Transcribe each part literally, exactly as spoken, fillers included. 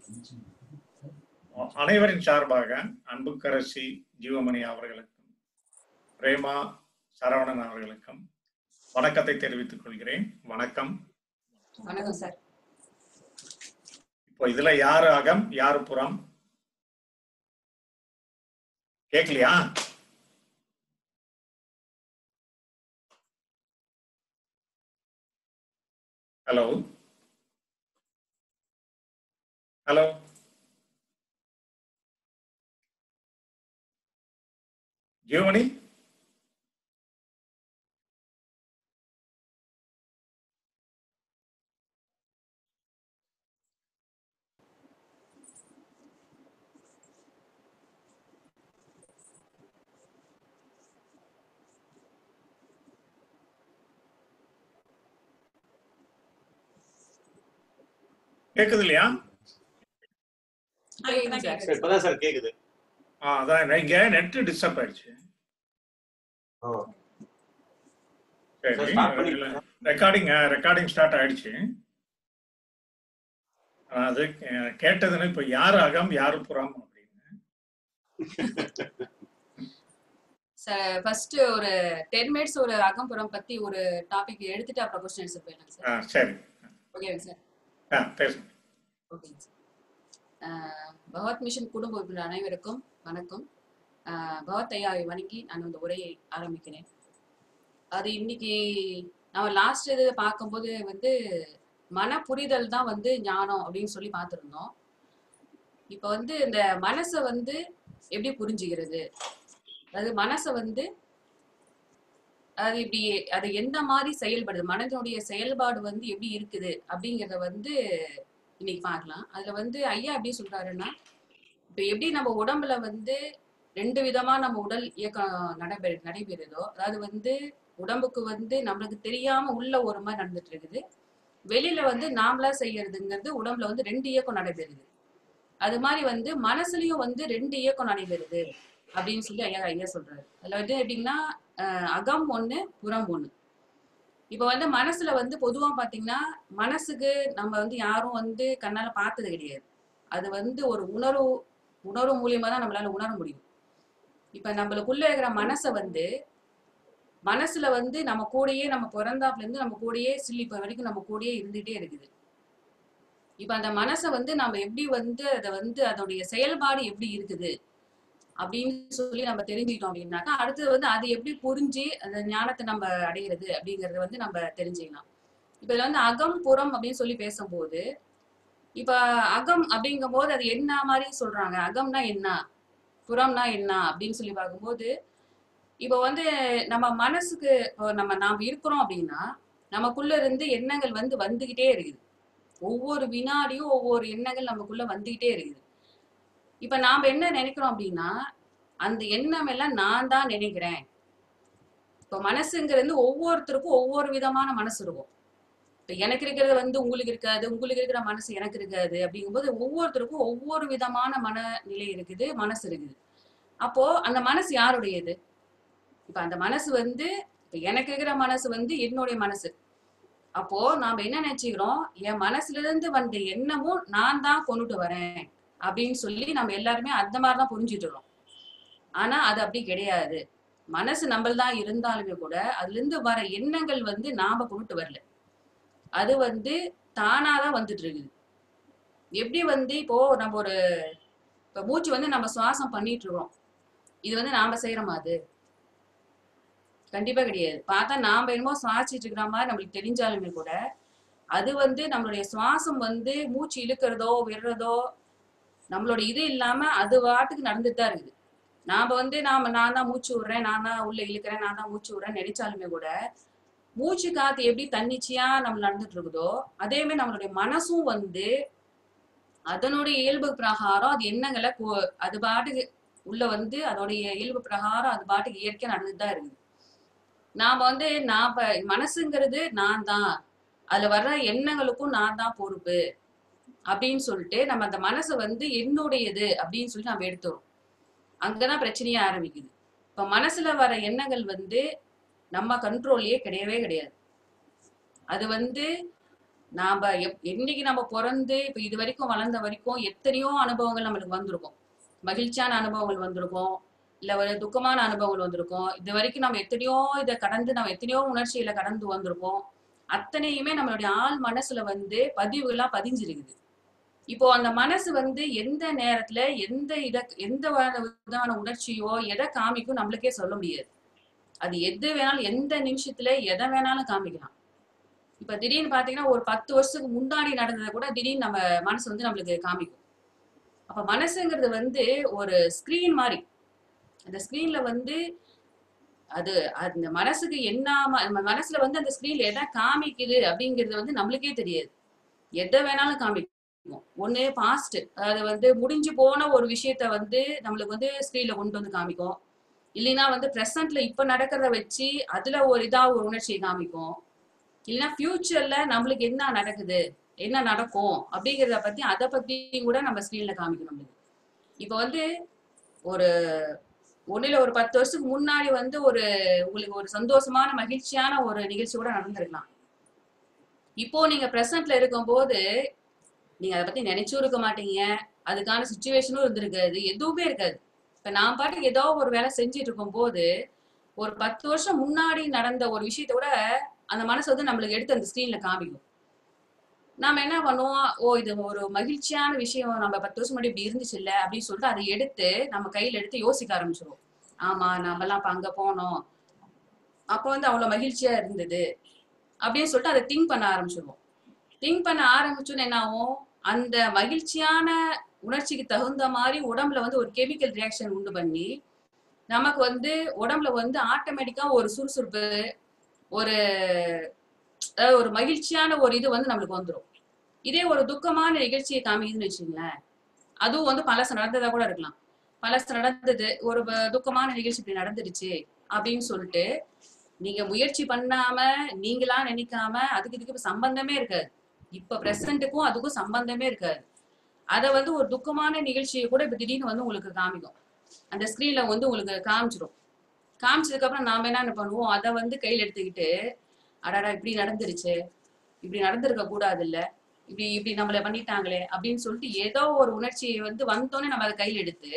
அனைவரின் சார்பாக அன்புக்கரசி ஜீவமணி அவர்களுக்கும் பிரேமா சரவணன் அவர்களுக்கும் வணக்கத்தை தெரிவித்துக் கொள்கிறேன். வணக்கம். வணக்கம் சார். இப்போ இதுல யாரு அகம் யாரு புறம் கேட்கலையா? ஹலோ ஹலோ ஜீவமணி, கேக்குது இல்லையா? இப்பதான் சார் கேக்குது. அதான் இங்க நெட் டிஸ்டர்ப் ஆயிடுச்சு. ரெக்கார்டிங் ரெக்கார்டிங் ஸ்டார்ட் ஆயிடுச்சு. அது கேட்டதுன்னு இப்ப யாரு அகம் யாரு புறம் அப்படின்னு சார் ஃபர்ஸ்ட் ஒரு ten மினிட்ஸ் ஒரு அகம் புறம் பத்தி ஒரு டாபிக் எடுத்துட்டு அப்புறம் क्वेश्चन ஆன்சர் பண்ணலாம் சார். சரி, ஓகேங்க சார். ஆ பேசுங்க. ஓகேங்க சார். பகவத் மிஷன் குடும்ப உறுப்பினர் அனைவருக்கும் வணக்கம். பகவத் ஐயாவை வணங்கி நான் இந்த உரையை ஆரம்பிக்கிறேன். அது இன்னைக்கு நம்ம லாஸ்ட் இது பார்க்கும்போது வந்து மன புரிதல் தான் வந்து ஞானம் அப்படின்னு சொல்லி பார்த்துருந்தோம். இப்போ வந்து இந்த மனசை வந்து எப்படி புரிஞ்சுக்கிறது, அதாவது மனசை வந்து அது இப்படி அது எந்த மாதிரி செயல்படுது, மனதினுடைய செயல்பாடு வந்து எப்படி இருக்குது அப்படிங்கிறத வந்து இன்னைக்கு பார்க்கலாம். அதுல வந்து ஐயா எப்படி சொல்றாருன்னா, இப்ப எப்படி நம்ம உடம்புல வந்து ரெண்டு விதமா நம்ம உடல் இயக்கம் நடைபெறு நடைபெறுதோ, அதாவது வந்து உடம்புக்கு வந்து நம்மளுக்கு தெரியாம உள்ள ஒரு மாதிரி நடந்துட்டு இருக்குது, வெளியில வந்து நாமளா செய்யறதுங்கிறது உடம்புல வந்து ரெண்டு இயக்கம் நடைபெறுது. அது மாதிரி வந்து மனசுலயும் வந்து ரெண்டு இயக்கம் நடைபெறுது அப்படின்னு சொல்லி ஐயா ஐயா சொல்றாரு. அதுல வந்து எப்படின்னா அகம் ஒண்ணு புறம் ஒண்ணு. இப்ப வந்து மனசுல வந்து பொதுவா பாத்தீங்கன்னா மனசுக்கு நம்ம வந்து யாரும் வந்து கண்ணால பார்த்தது கிடையாது. அது வந்து ஒரு உணர்வு உணர்வு மூலியமா தான் நம்மளால உணர முடியும். இப்ப நம்மளுக்குள்ள இருக்கிற மனசை வந்து மனசுல வந்து நம்ம கூடயே நம்ம பிறந்தாப்புல இருந்து நம்ம கூடயே சில்லிப்ப வரைக்கும் நம்ம கூடயே இருந்துட்டே இருக்குது. இப்ப அந்த மனசை வந்து நம்ம எப்படி வந்து அதை வந்து அதோடைய செயல்பாடு எப்படி இருக்குது அப்படின்னு சொல்லி நம்ம தெரிஞ்சுக்கிட்டோம் அப்படின்னாக்கா அடுத்தது வந்து அது எப்படி புரிஞ்சு அந்த ஞானத்தை நம்ம அடையிறது அப்படிங்கறத வந்து நம்ம தெரிஞ்சுக்கலாம். இப்ப இதுல வந்து அகம் புறம் அப்படின்னு சொல்லி பேசும்போது, இப்ப அகம் அப்படிங்கும் போது அது என்ன மாதிரி சொல்றாங்க, அகம்னா என்ன புறம்னா என்ன அப்படின்னு சொல்லி பார்க்கும்போது, இப்ப வந்து நம்ம மனசுக்கு நம்ம நாம இருக்கிறோம் அப்படின்னா நமக்குள்ள இருந்து எண்ணங்கள் வந்து வந்துகிட்டே இருக்குது. ஒவ்வொரு வினாடியும் ஒவ்வொரு எண்ணங்கள் நமக்குள்ள வந்துகிட்டே இருக்குது. இப்ப நாம என்ன நினைக்கிறோம் அப்படின்னா அந்த எண்ணம் எல்லாம் நான் தான் நினைக்கிறேன். இப்ப மனசுங்கிறது ஒவ்வொருத்தருக்கும் ஒவ்வொரு விதமான மனசு இருக்கும். இப்ப எனக்கு இருக்கிறது வந்து உங்களுக்கு இருக்காது, உங்களுக்கு இருக்கிற மனசு எனக்கு இருக்காது. அப்படிங்கும்போது ஒவ்வொருத்தருக்கும் ஒவ்வொரு விதமான மனநிலை இருக்குது, மனசு இருக்குது. அப்போ அந்த மனசு யாருடையது? இப்ப அந்த மனசு வந்து இப்ப எனக்கு இருக்கிற மனசு வந்து என்னுடைய மனசு. அப்போ நாம என்ன நினைச்சுக்கிறோம், என் மனசுல இருந்து வந்த எண்ணமும் நான் தான் கொண்டுட்டு வரேன் அப்படின்னு சொல்லி நம்ம எல்லாருமே அந்த மாதிரிதான் புரிஞ்சுட்டுறோம். ஆனா அது அப்படி கிடையாது. மனசு நம்மள்தான் இருந்தாலுமே கூட அதுல இருந்து வர எண்ணங்கள் வந்து நாம கொண்டுட்டு வரல, அது வந்து தானாதான் வந்துட்டு இருக்குது. எப்படி வந்து இப்போ நம்ம ஒரு இப்ப மூச்சு வந்து நம்ம சுவாசம் பண்ணிட்டு இருக்கோம், இது வந்து நாம செய்யறோமா? அது கண்டிப்பா கிடையாது. பார்த்தா நாம என்னமோ சுவாசிட்டு இருக்கிற மாதிரி நம்மளுக்கு தெரிஞ்சாலுமே கூட அது வந்து நம்மளுடைய சுவாசம் வந்து மூச்சு இழுக்கிறதோ விடுறதோ நம்மளோட இது இல்லாம அது வாட்டுக்கு நடந்துட்டு தான் இருக்குது. நாம வந்து நாம நான் தான் மூச்சு விடுறேன், நான் தான் உள்ள இழுக்கிறேன், நான் தான் மூச்சு விடுறேன்னு நினைச்சாலுமே கூட மூச்சு காத்து எப்படி தன்னிச்சையா நம்ம நடந்துட்டு இருக்குதோ அதே மாதிரி நம்மளுடைய மனசும் வந்து அதனுடைய இயல்பு பிரகாரம் அது எண்ணங்களை அது பாட்டுக்கு உள்ள வந்து அதோடைய இயல்பு பிரகாரம் அது பாட்டுக்கு இயற்கையா நடந்துட்டு தான் இருக்குது. நாம வந்து நாம மனசுங்கிறது நான் தான், அதுல வர்ற எண்ணங்களுக்கும் நான் தான் பொறுப்பு அப்படின்னு சொல்லிட்டு நம்ம அந்த மனசை வந்து என்னுடையது அப்படின்னு சொல்லி நம்ம எடுத்துறோம். அங்கதான் பிரச்சனையே ஆரம்பிக்குது. இப்ப மனசுல வர எண்ணங்கள் வந்து நம்ம கண்ட்ரோல்லயே கிடையவே கிடையாது. அது வந்து நாம எப் என்னைக்கு நம்ம பொறந்து இப்ப இது வரைக்கும் வளர்ந்த வரைக்கும் எத்தனையோ அனுபவங்கள் நம்மளுக்கு வந்திருக்கும். மகிழ்ச்சியான அனுபவங்கள் வந்திருக்கும். இல்ல ஒரு துக்கமான அனுபவங்கள் வந்திருக்கும். இது வரைக்கும் நம்ம எத்தனையோ இத கடந்து நம்ம எத்தனையோ உணர்ச்சிகள கடந்து வந்திருப்போம். அத்தனையுமே நம்மளுடைய ஆழ் மனசுல வந்து பதிவுகளா பதிஞ்சிருக்குது. இப்போ அந்த மனசு வந்து எந்த நேரத்துல எந்த இத எந்த விதமான உணர்ச்சியோ எத காமிக்கும் நம்மளுக்கே சொல்ல முடியாது. அது எது வேணாலும் எந்த நிமிஷத்துல எத வேணாலும் காமிக்கலாம். இப்ப திடீர்னு பாத்தீங்கன்னா ஒரு பத்து வருஷத்துக்கு முன்னாடி நடந்தத கூட திடீர்னு நம்ம மனசு வந்து நம்மளுக்கு காமிக்கும். அப்ப மனசுங்கிறது வந்து ஒரு ஸ்கிரீன் மாரி. அந்த ஸ்கிரீன்ல வந்து அது அந்த மனசுக்கு என்ன நம்ம மனசுல வந்து அந்த ஸ்கிரீன்ல எத காமிக்குது அப்படிங்கிறது வந்து நம்மளுக்கே தெரியாது. எத வேணாலும் காமிக்கும். ஒண்ணு பாஸ்ட், அதாவது வந்து முடிஞ்சு போன ஒரு விஷயத்த வந்து நம்மளுக்கு வந்து ஸ்கிரீன்ல கொண்டு வந்து காமிக்கும். இல்லைன்னா வந்து பிரசன்ட்ல இப்ப நடக்கிறத வச்சு அதுல ஒரு இதா ஒரு உணர்ச்சியை காமிக்கும். இல்லைன்னா ஃபியூச்சர்ல நம்மளுக்கு என்ன நடக்குது, என்ன நடக்கும் அப்படிங்கிறத பத்தி அதை பத்தியும் கூட நம்ம ஸ்கிரீன்ல காமிக்கும் நம்மளுக்கு. இப்ப வந்து ஒரு ஒண்ணுல ஒரு பத்து வருஷத்துக்கு முன்னாடி வந்து ஒரு உங்களுக்கு ஒரு சந்தோஷமான மகிழ்ச்சியான ஒரு நிகழ்ச்சி கூட நடந்திருக்கலாம். இப்போ நீங்க பிரசன்ட்ல இருக்கும்போது நீங்க அதை பத்தி நினைச்சும் இருக்க மாட்டீங்க. அதுக்கான சுச்சுவேஷனும் இருந்திருக்காது. எதுவுமே இருக்காது. இப்ப நான் பாட்டுக்கு ஏதோ ஒரு வேலை செஞ்சுட்டு இருக்கும் போது ஒரு பத்து வருஷம் முன்னாடி நடந்த ஒரு விஷயத்த கூட அந்த மனசு வந்து நம்மளுக்கு எடுத்து அந்த ஸ்கிரீன்ல காமிக்கும். நாம என்ன பண்ணுவோம், ஓ இது ஒரு மகிழ்ச்சியான விஷயம், நம்ம பத்து வருஷம் முன்னாடி இப்படி இருந்துச்சு இல்ல அப்படின்னு சொல்லிட்டு அதை எடுத்து நம்ம கையில எடுத்து யோசிக்க ஆரம்பிச்சிருவோம். ஆமா நம்ம எல்லாம் அப்ப அங்க போனோம், அப்ப வந்து அவ்வளவு மகிழ்ச்சியா இருந்தது அப்படின்னு சொல்லிட்டு அதை திங்க் பண்ண ஆரம்பிச்சிருவோம். திங்க் பண்ண ஆரம்பிச்சோன்னு என்ன ஆகும், அந்த மகிழ்ச்சியான உணர்ச்சிக்கு தகுந்த மாதிரி உடம்புல வந்து ஒரு கெமிக்கல் ரியாக்ஷன் உண்டு பண்ணி நமக்கு வந்து உடம்புல வந்து ஆட்டோமேட்டிக்கா ஒரு சுறுசுறுப்பு, ஒரு ஒரு மகிழ்ச்சியான ஒரு இது வந்து நம்மளுக்கு வந்துடும். இதே ஒரு துக்கமான நிகழ்ச்சியை காமிக்குதுன்னு வச்சுங்களேன், அதுவும் வந்து பழசு நடந்ததா கூட இருக்கலாம். பழசு நடந்தது, ஒரு துக்கமான நிகழ்ச்சி இப்படி நடந்துருச்சு அப்படின்னு சொல்லிட்டு நீங்க முயற்சி பண்ணாம நீங்களா நினைக்காம அதுக்கு இதுக்கு சம்பந்தமே இருக்காது. இப்ப பிரசன்ட்டுக்கும் அதுக்கும் சம்பந்தமே இருக்காது. அதை வந்து ஒரு துக்கமான நிகழ்ச்சியை கூட இப்ப திடீர்னு வந்து உங்களுக்கு காமிக்கும். அந்த ஸ்கிரீன்ல வந்து உங்களுக்கு காமிச்சிடும். காமிச்சதுக்கு அப்புறம் நாம என்ன பண்ணுவோம், அதை வந்து கையில எடுத்துக்கிட்டு அடாடா இப்படி நடந்துருச்சு, இப்படி நடந்திருக்க கூடாது இல்ல, இப்படி இப்படி நம்மள பண்ணிட்டாங்களே அப்படின்னு சொல்லிட்டு ஏதோ ஒரு உணர்ச்சியை வந்து வந்தோடனே நம்ம அதை கையில எடுத்து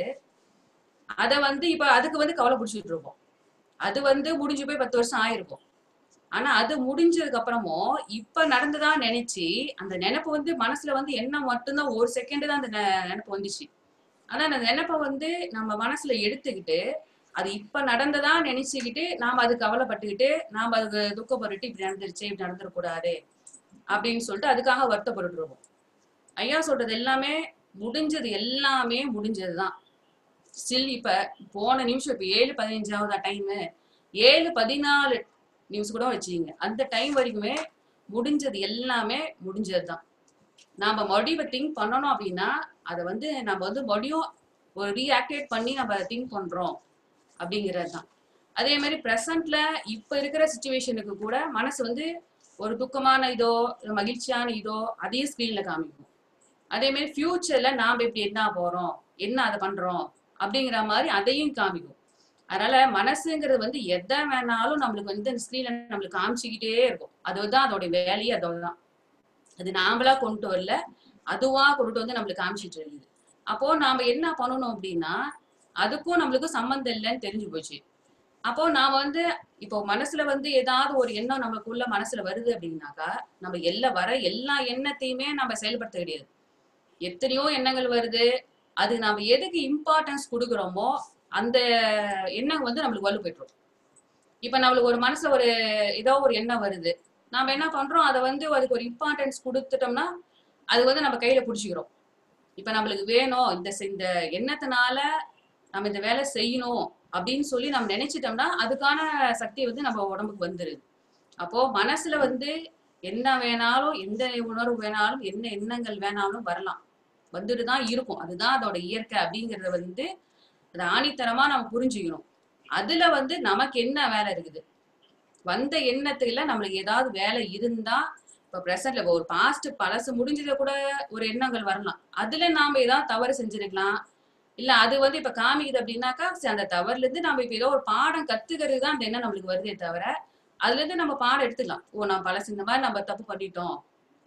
அதை வந்து இப்ப அதுக்கு வந்து கவலை பிடிச்சிட்டு இருப்போம். அது வந்து முடிஞ்சு போய் பத்து வருஷம் ஆயிருக்கும். ஆனா அது முடிஞ்சதுக்கு அப்புறமும் இப்ப நடந்ததா நினைச்சு அந்த நினைப்பு வந்து மனசுல வந்து என்ன மட்டும்தான் ஒரு செகண்ட் தான் அந்த நினைப்பு வந்துச்சு. ஆனா அந்த நினைப்பை வந்து நம்ம மனசுல எடுத்துக்கிட்டு அது இப்ப நடந்ததா நினைச்சுக்கிட்டு நாம அது கவலைப்பட்டுக்கிட்டு நாம அதுக்கு துக்கப்பட்டுட்டு இப்படி நடந்துருச்சு இப்படி நடந்துடக்கூடாது அப்படின்னு சொல்லிட்டு அதுக்காக வருத்தப்பட்டு இருக்கோம். ஐயா சொல்றது எல்லாமே முடிஞ்சது, எல்லாமே முடிஞ்சதுதான். ஸ்டில் இப்ப போன நிமிஷம் இப்ப ஏழு பதினஞ்சாவதா டைமு, ஏழு பதினாலு நியூஸ் கூட வச்சுக்கீங்க, அந்த டைம் வரைக்குமே முடிஞ்சது எல்லாமே முடிஞ்சதுதான். நாம மறுபடியும் திங்க் பண்ணணும் அப்படின்னா அதை வந்து நம்ம வந்து மறுபடியும் ஒரு ரீஆக்டிவேட் பண்ணி நம்ம திங்க் பண்றோம் அப்படிங்கிறது தான். அதே மாதிரி பிரசன்ட்ல இப்ப இருக்கிற சுச்சுவேஷனுக்கு கூட மனசு வந்து ஒரு துக்கமான இதோ மகிழ்ச்சியான இதோ அதையும் ஸ்கிரீன்ல காமிக்கும். அதே மாதிரி ஃபியூச்சர்ல நாம இப்படி என்ன போறோம், என்ன அதை பண்றோம் அப்படிங்கிற மாதிரி அதையும் காமிக்கும். அதனால மனசுங்கிறது வந்து எதை வேணாலும் நம்மளுக்கு வந்து அந்த ஸ்கிரீன்ல நம்மளுக்கு காமிச்சுக்கிட்டே இருக்கும். அதுதான் அதோட வேலையே, அதோடதான். அது நாமளா கொண்டு வரல, அதுவா கொண்டு வந்து நம்மளுக்கு காமிச்சிட்டு இருக்குது. அப்போ நாம என்ன பண்ணணும் அப்படின்னா அதுக்கும் நம்மளுக்கும் சம்மந்தம் இல்லைன்னு தெரிஞ்சு போச்சு. அப்போ நாம வந்து இப்போ மனசுல வந்து ஏதாவது ஒரு எண்ணம் நமக்குள்ள மனசுல வருது அப்படின்னாக்கா நம்ம எல்லா வர எல்லா எண்ணத்தையுமே நம்ம செயல்படுத்த கிடையாது. எத்தனையோ எண்ணங்கள் வருது, அது நாம எதுக்கு இம்பார்ட்டன்ஸ் கொடுக்குறோமோ அந்த எண்ணம் வந்து நம்மளுக்கு வலு பெற்றோம். இப்ப நம்மளுக்கு ஒரு மனசுல ஒரு ஏதோ ஒரு எண்ணம் வருது, நாம என்ன பண்றோம், அதை வந்து அதுக்கு ஒரு இம்பார்ட்டன்ஸ் கொடுத்துட்டோம்னா அது வந்து நம்ம கையில புடிச்சுக்கிறோம். இப்ப நம்மளுக்கு வேணும் இந்த இந்த எண்ணத்தினால நம்ம இந்த வேலை செய்யணும் அப்படின்னு சொல்லி நம்ம நினைச்சிட்டோம்னா அதுக்கான சக்தி வந்து நம்ம உடம்புக்கு வந்துருது. அப்போ மனசுல வந்து என்ன வேணாலும் எந்த உணர்வு வேணாலும் என்ன எண்ணங்கள் வேணாலும் வரலாம், வந்துட்டு தான் இருக்கும். அதுதான் அதோட இயற்கை அப்படிங்கறத வந்து அது ஆணித்தரமா நம்ம புரிஞ்சுக்கணும். அதுல வந்து நமக்கு என்ன வேலை இருக்குது, வந்த எண்ணத்துல நம்மளுக்கு ஏதாவது வேலை இருந்தா இப்ப பிரசன்ட்ல ஒரு பாஸ்ட் பழசு முடிஞ்சத கூட ஒரு எண்ணங்கள் வரலாம், அதுல நாம ஏதாவது தவறு செஞ்சிருக்கலாம். இல்ல அது வந்து இப்ப காமிக்குது அப்படின்னாக்கா அந்த தவறுல இருந்து நம்ம இப்ப ஏதோ ஒரு பாடம் கத்துக்கிறது தான் அந்த எண்ணம் நம்மளுக்கு வருதே தவிர அதுல இருந்து நம்ம பாடம் எடுத்துக்கலாம். ஓ நான் பழசு இந்த மாதிரி நம்ம தப்பு பண்ணிட்டோம்,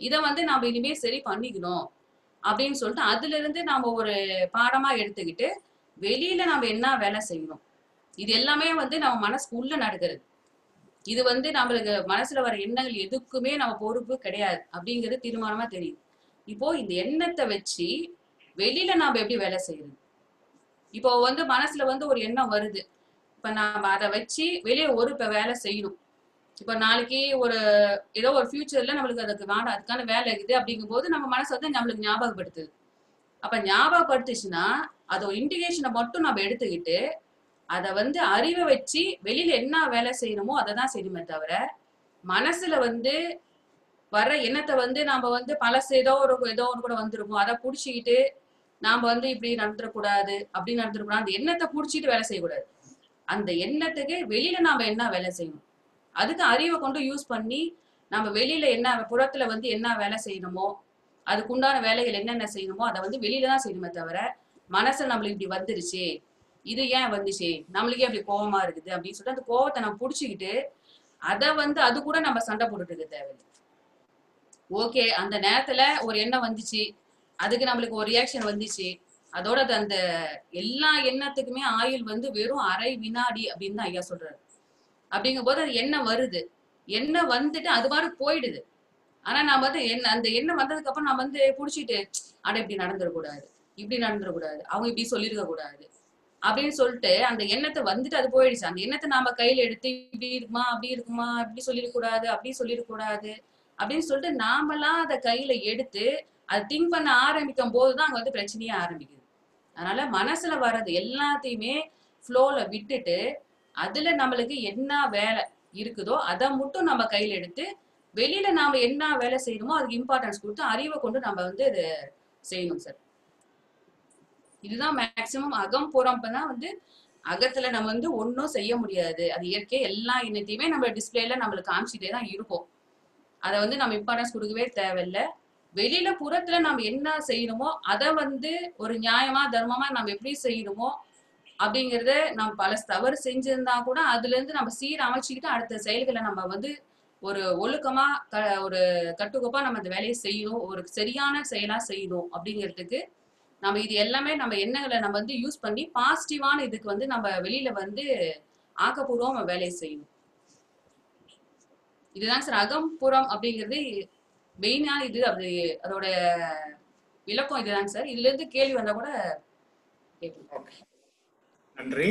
இதை வந்து நாம இனிமே சரி பண்ணிக்கணும் அப்படின்னு சொல்லிட்டு அதுல இருந்து நாம ஒரு பாடமா எடுத்துக்கிட்டு வெளியில நாம என்ன வேலை செய்யணும், இது எல்லாமே வந்து நம்ம மனசுக்குள்ள நடக்கிறது. இது வந்து நம்மளுக்கு மனசுல வர எண்ணங்கள் எதுக்குமே நம்ம பொறுப்பு கிடையாது அப்படிங்கிறது தீர்மானமா தெரியுது. இப்போ இந்த எண்ணத்தை வச்சு வெளியில நாம எப்படி வேலை செய்யறது? இப்போ வந்து மனசுல வந்து ஒரு எண்ணம் வருது, இப்ப நாம அதை வச்சு வெளியே ஒரு இப்ப வேலை செய்யணும். இப்ப நாளைக்கு ஒரு ஏதோ ஒரு ஃபியூச்சர்ல நம்மளுக்கு அதுக்கு வேண்டாம், அதுக்கான வேலை இருக்குது அப்படிங்கும் போது நம்ம மனசு வந்து நம்மளுக்கு ஞாபகப்படுத்துது. அப்ப ஞாபகப்படுத்துச்சுன்னா அது ஒரு இண்டிகேஷனை மட்டும் நம்ம எடுத்துக்கிட்டு அதை வந்து அறிவை வச்சு வெளியில என்ன வேலை செய்யணுமோ அதை தான் செய்யணுமே தவிர மனசுல வந்து வர்ற எண்ணத்தை வந்து நாம வந்து பழசு ஏதோ ஒரு ஏதோ ஒன்று கூட வந்திருக்கும் அதை புடிச்சுக்கிட்டு நாம வந்து இப்படி நடந்துடக்கூடாது அப்படி நடந்துடக்கூடாது, அந்த எண்ணத்தை புடிச்சிட்டு வேலை செய்யக்கூடாது. அந்த எண்ணத்துக்கு வெளியில நாம என்ன வேலை செய்யணும், அதுக்கு அறிவை கொண்டு யூஸ் பண்ணி நம்ம வெளியில என்ன புறத்துல வந்து என்ன வேலை செய்யணுமோ அதுக்குண்டான வேலைகள் என்னென்ன செய்யணுமோ அதை வந்து வெளியில தான் செய்யணுமே தவிர மனசு நம்மளுக்கு இப்படி வந்துருச்சு, இது ஏன் வந்துச்சு, நம்மளுக்கே அப்படி கோபமா இருக்குது அப்படின்னு சொல்லிட்டு அந்த கோபத்தை நம்ம புடிச்சுக்கிட்டு அதை வந்து அது கூட நம்ம சண்டை போட்டுட்டு இருக்க தேவையில்லை. ஓகே, அந்த நேரத்துல ஒரு எண்ணம் வந்துச்சு, அதுக்கு நம்மளுக்கு ஒரு ரியாக்ஷன் வந்துச்சு, அதோட அந்த எல்லா எண்ணத்துக்குமே ஆயுள் வந்து வெறும் அரை வினாடி அப்படின்னு தான் ஐயா சொல்றாரு. அப்படிங்கும் போது அது எண்ணம் வருது, எண்ணம் வந்துட்டு அது மாதிரி போயிடுது. ஆனா நாம வந்து என்ன அந்த எண்ணம் வந்ததுக்கு அப்புறம் நம்ம வந்து புடிச்சிட்டு அட இப்படி நடந்துடக்கூடாது, இப்படி நடந்துடக்கூடாது, அவங்க இப்படி சொல்லிருக்க கூடாது அப்படின்னு சொல்லிட்டு அந்த எண்ணத்தை வந்துட்டு அது போயிடுச்சு. அந்த எண்ணத்தை நாம கையில எடுத்து இப்படி இருக்குமா அப்படி இருக்குமா இப்படி சொல்லிடக்கூடாது அப்படி சொல்லிடக்கூடாது அப்படின்னு சொல்லிட்டு நாமெல்லாம் அதை கையில எடுத்து அதை திங்க் பண்ண ஆரம்பிக்கும் போதுதான் அங்க வந்து பிரச்சனையே ஆரம்பிக்குது. அதனால மனசுல வர்றது எல்லாத்தையுமே ஃப்ளோல விட்டுட்டு அதுல நம்மளுக்கு என்ன வேலை இருக்குதோ அதை மட்டும் நம்ம கையில எடுத்து வெளியில நாம என்ன வேலை செய்யணுமோ அதுக்கு இம்பார்ட்டன்ஸ் கொடுத்து அறிவை கொண்டு நம்ம வந்து இதை செய்யணும் சார். இதுதான் மேக்சிமம். அகம் புறம் தான் வந்து அகத்துல நம்ம வந்து ஒன்னும் செய்ய முடியாது, அது இயற்கை. எல்லா எண்ணத்தையுமே நம்ம டிஸ்பிளேல நம்மளுக்கு காமிச்சிட்டே தான் இருக்கும், அதை வந்து நம்ம இம்பார்ட்டன்ஸ் கொடுக்கவே தேவையில்லை. வெளியில புறத்துல நம்ம என்ன செய்யணுமோ அதை வந்து ஒரு நியாயமா தர்மமா நம்ம எப்படி செய்யணுமோ அப்படிங்கிறத நம்ம பல தவறு செஞ்சிருந்தா கூட அதுல இருந்து நம்ம சீர் அமைச்சுக்கிட்டு அடுத்த செயல்களை நம்ம வந்து ஒரு ஒழுக்கமா க ஒரு கட்டுக்கோப்பா நம்ம அந்த வேலையை செய்யணும், ஒரு சரியான செயலா செய்யணும் அப்படிங்கிறதுக்கு நம்ம இது எல்லாமே நம்ம எண்ணங்களை நம்ம வந்து யூஸ் பண்ணி பாசிட்டிவான இதுக்கு வந்து நம்ம வெளியில வந்து ஆக்கப்பூர்வம் நம்ம வேலையை செய்யணும். இதுதான் சார் அகம் புறம் அப்படிங்கிறது மெயினான இது. அது அதோட விளக்கம் இதுதாங்க சார். இதுல இருந்து கேள்வி வந்தா கூட கேட்கணும். நன்றி.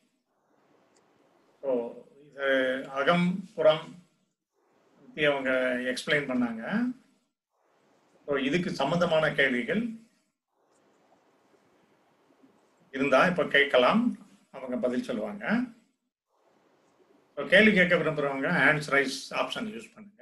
இது அகம் புறம் பத்தி அவங்க எக்ஸ்பிளைன் பண்ணாங்க. இதுக்கு சம்பந்தமான கேள்விகள் இருந்தா இப்ப கேட்கலாம், அவங்க பதில் சொல்லுவாங்க. கேள்வி கேட்க விரும்புறவங்க ஹேண்ட்ஸ் ரைஸ் ஆப்ஷன் யூஸ் பண்ணுங்க.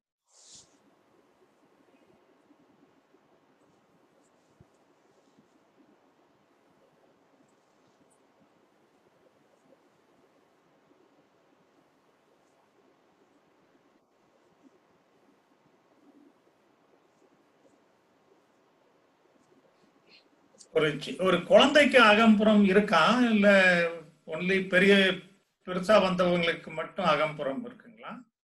ஒரு ஒரு குழந்தைக்கு அகம்புறம் இருக்கா, இல்ல ஒன்லி பெரிய பெருசா வந்தவங்களுக்கு மட்டும் அகம்புறம் இருக்குங்களா?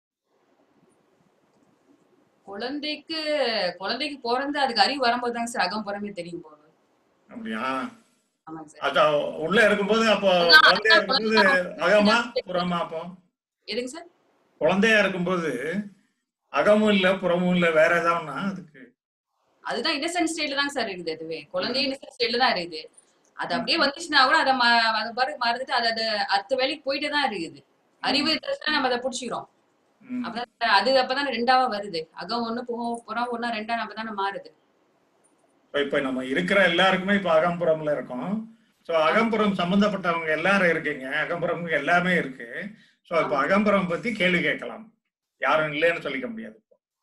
குழந்தைக்கு குழந்தைக்கு பிறந்து அதுக்கு அறிவு வரும்போது தாங்க சார் அகம்புறமே தெரியும் போது. அப்படியா? அதான் உள்ள இருக்கும்போது அப்போ குழந்தையா இருக்கும்போது அகமா புறமா? அப்போ எதுங்க சார்? குழந்தையா இருக்கும்போது அகமும் இல்ல புறமும் இல்ல, வேற ஏதாவதுனா அதுக்கு அதுதான் இன்னசென்ட் ஸ்டேட்ல தான் சார் இருக்குது. அதுவே குழந்தை இன்னசென்ட் ஸ்டேட்ல தான் இருக்குது. அது அப்படியே வந்துச்சுன்னா கூட அதை அது பாரு மறந்துட்டு அது அது அடுத்த வேலைக்கு போயிட்டே தான் இருக்குது. அறிவு இருக்கிறதுல நம்ம அதை புடிச்சிக்கிறோம். அப்பதான் அது அப்பதான் ரெண்டாவா வருது. அகம் ஒண்ணு புறம் ஒண்ணா ரெண்டா நம்ம தானே மாறுது. இப்ப நம்ம இருக்கிற எல்லாருக்குமே இப்ப அகம்புறம்ல இருக்கோம். சோ அகம்புறம் சம்பந்தப்பட்டவங்க எல்லாரும் இருக்கீங்க, அகம்புறம் எல்லாமே இருக்கு. சோ இப்ப அகம்புறம் பத்தி கேள்வி கேட்கலாம், யாரும் இல்லைன்னு சொல்லிக்க முடியாது.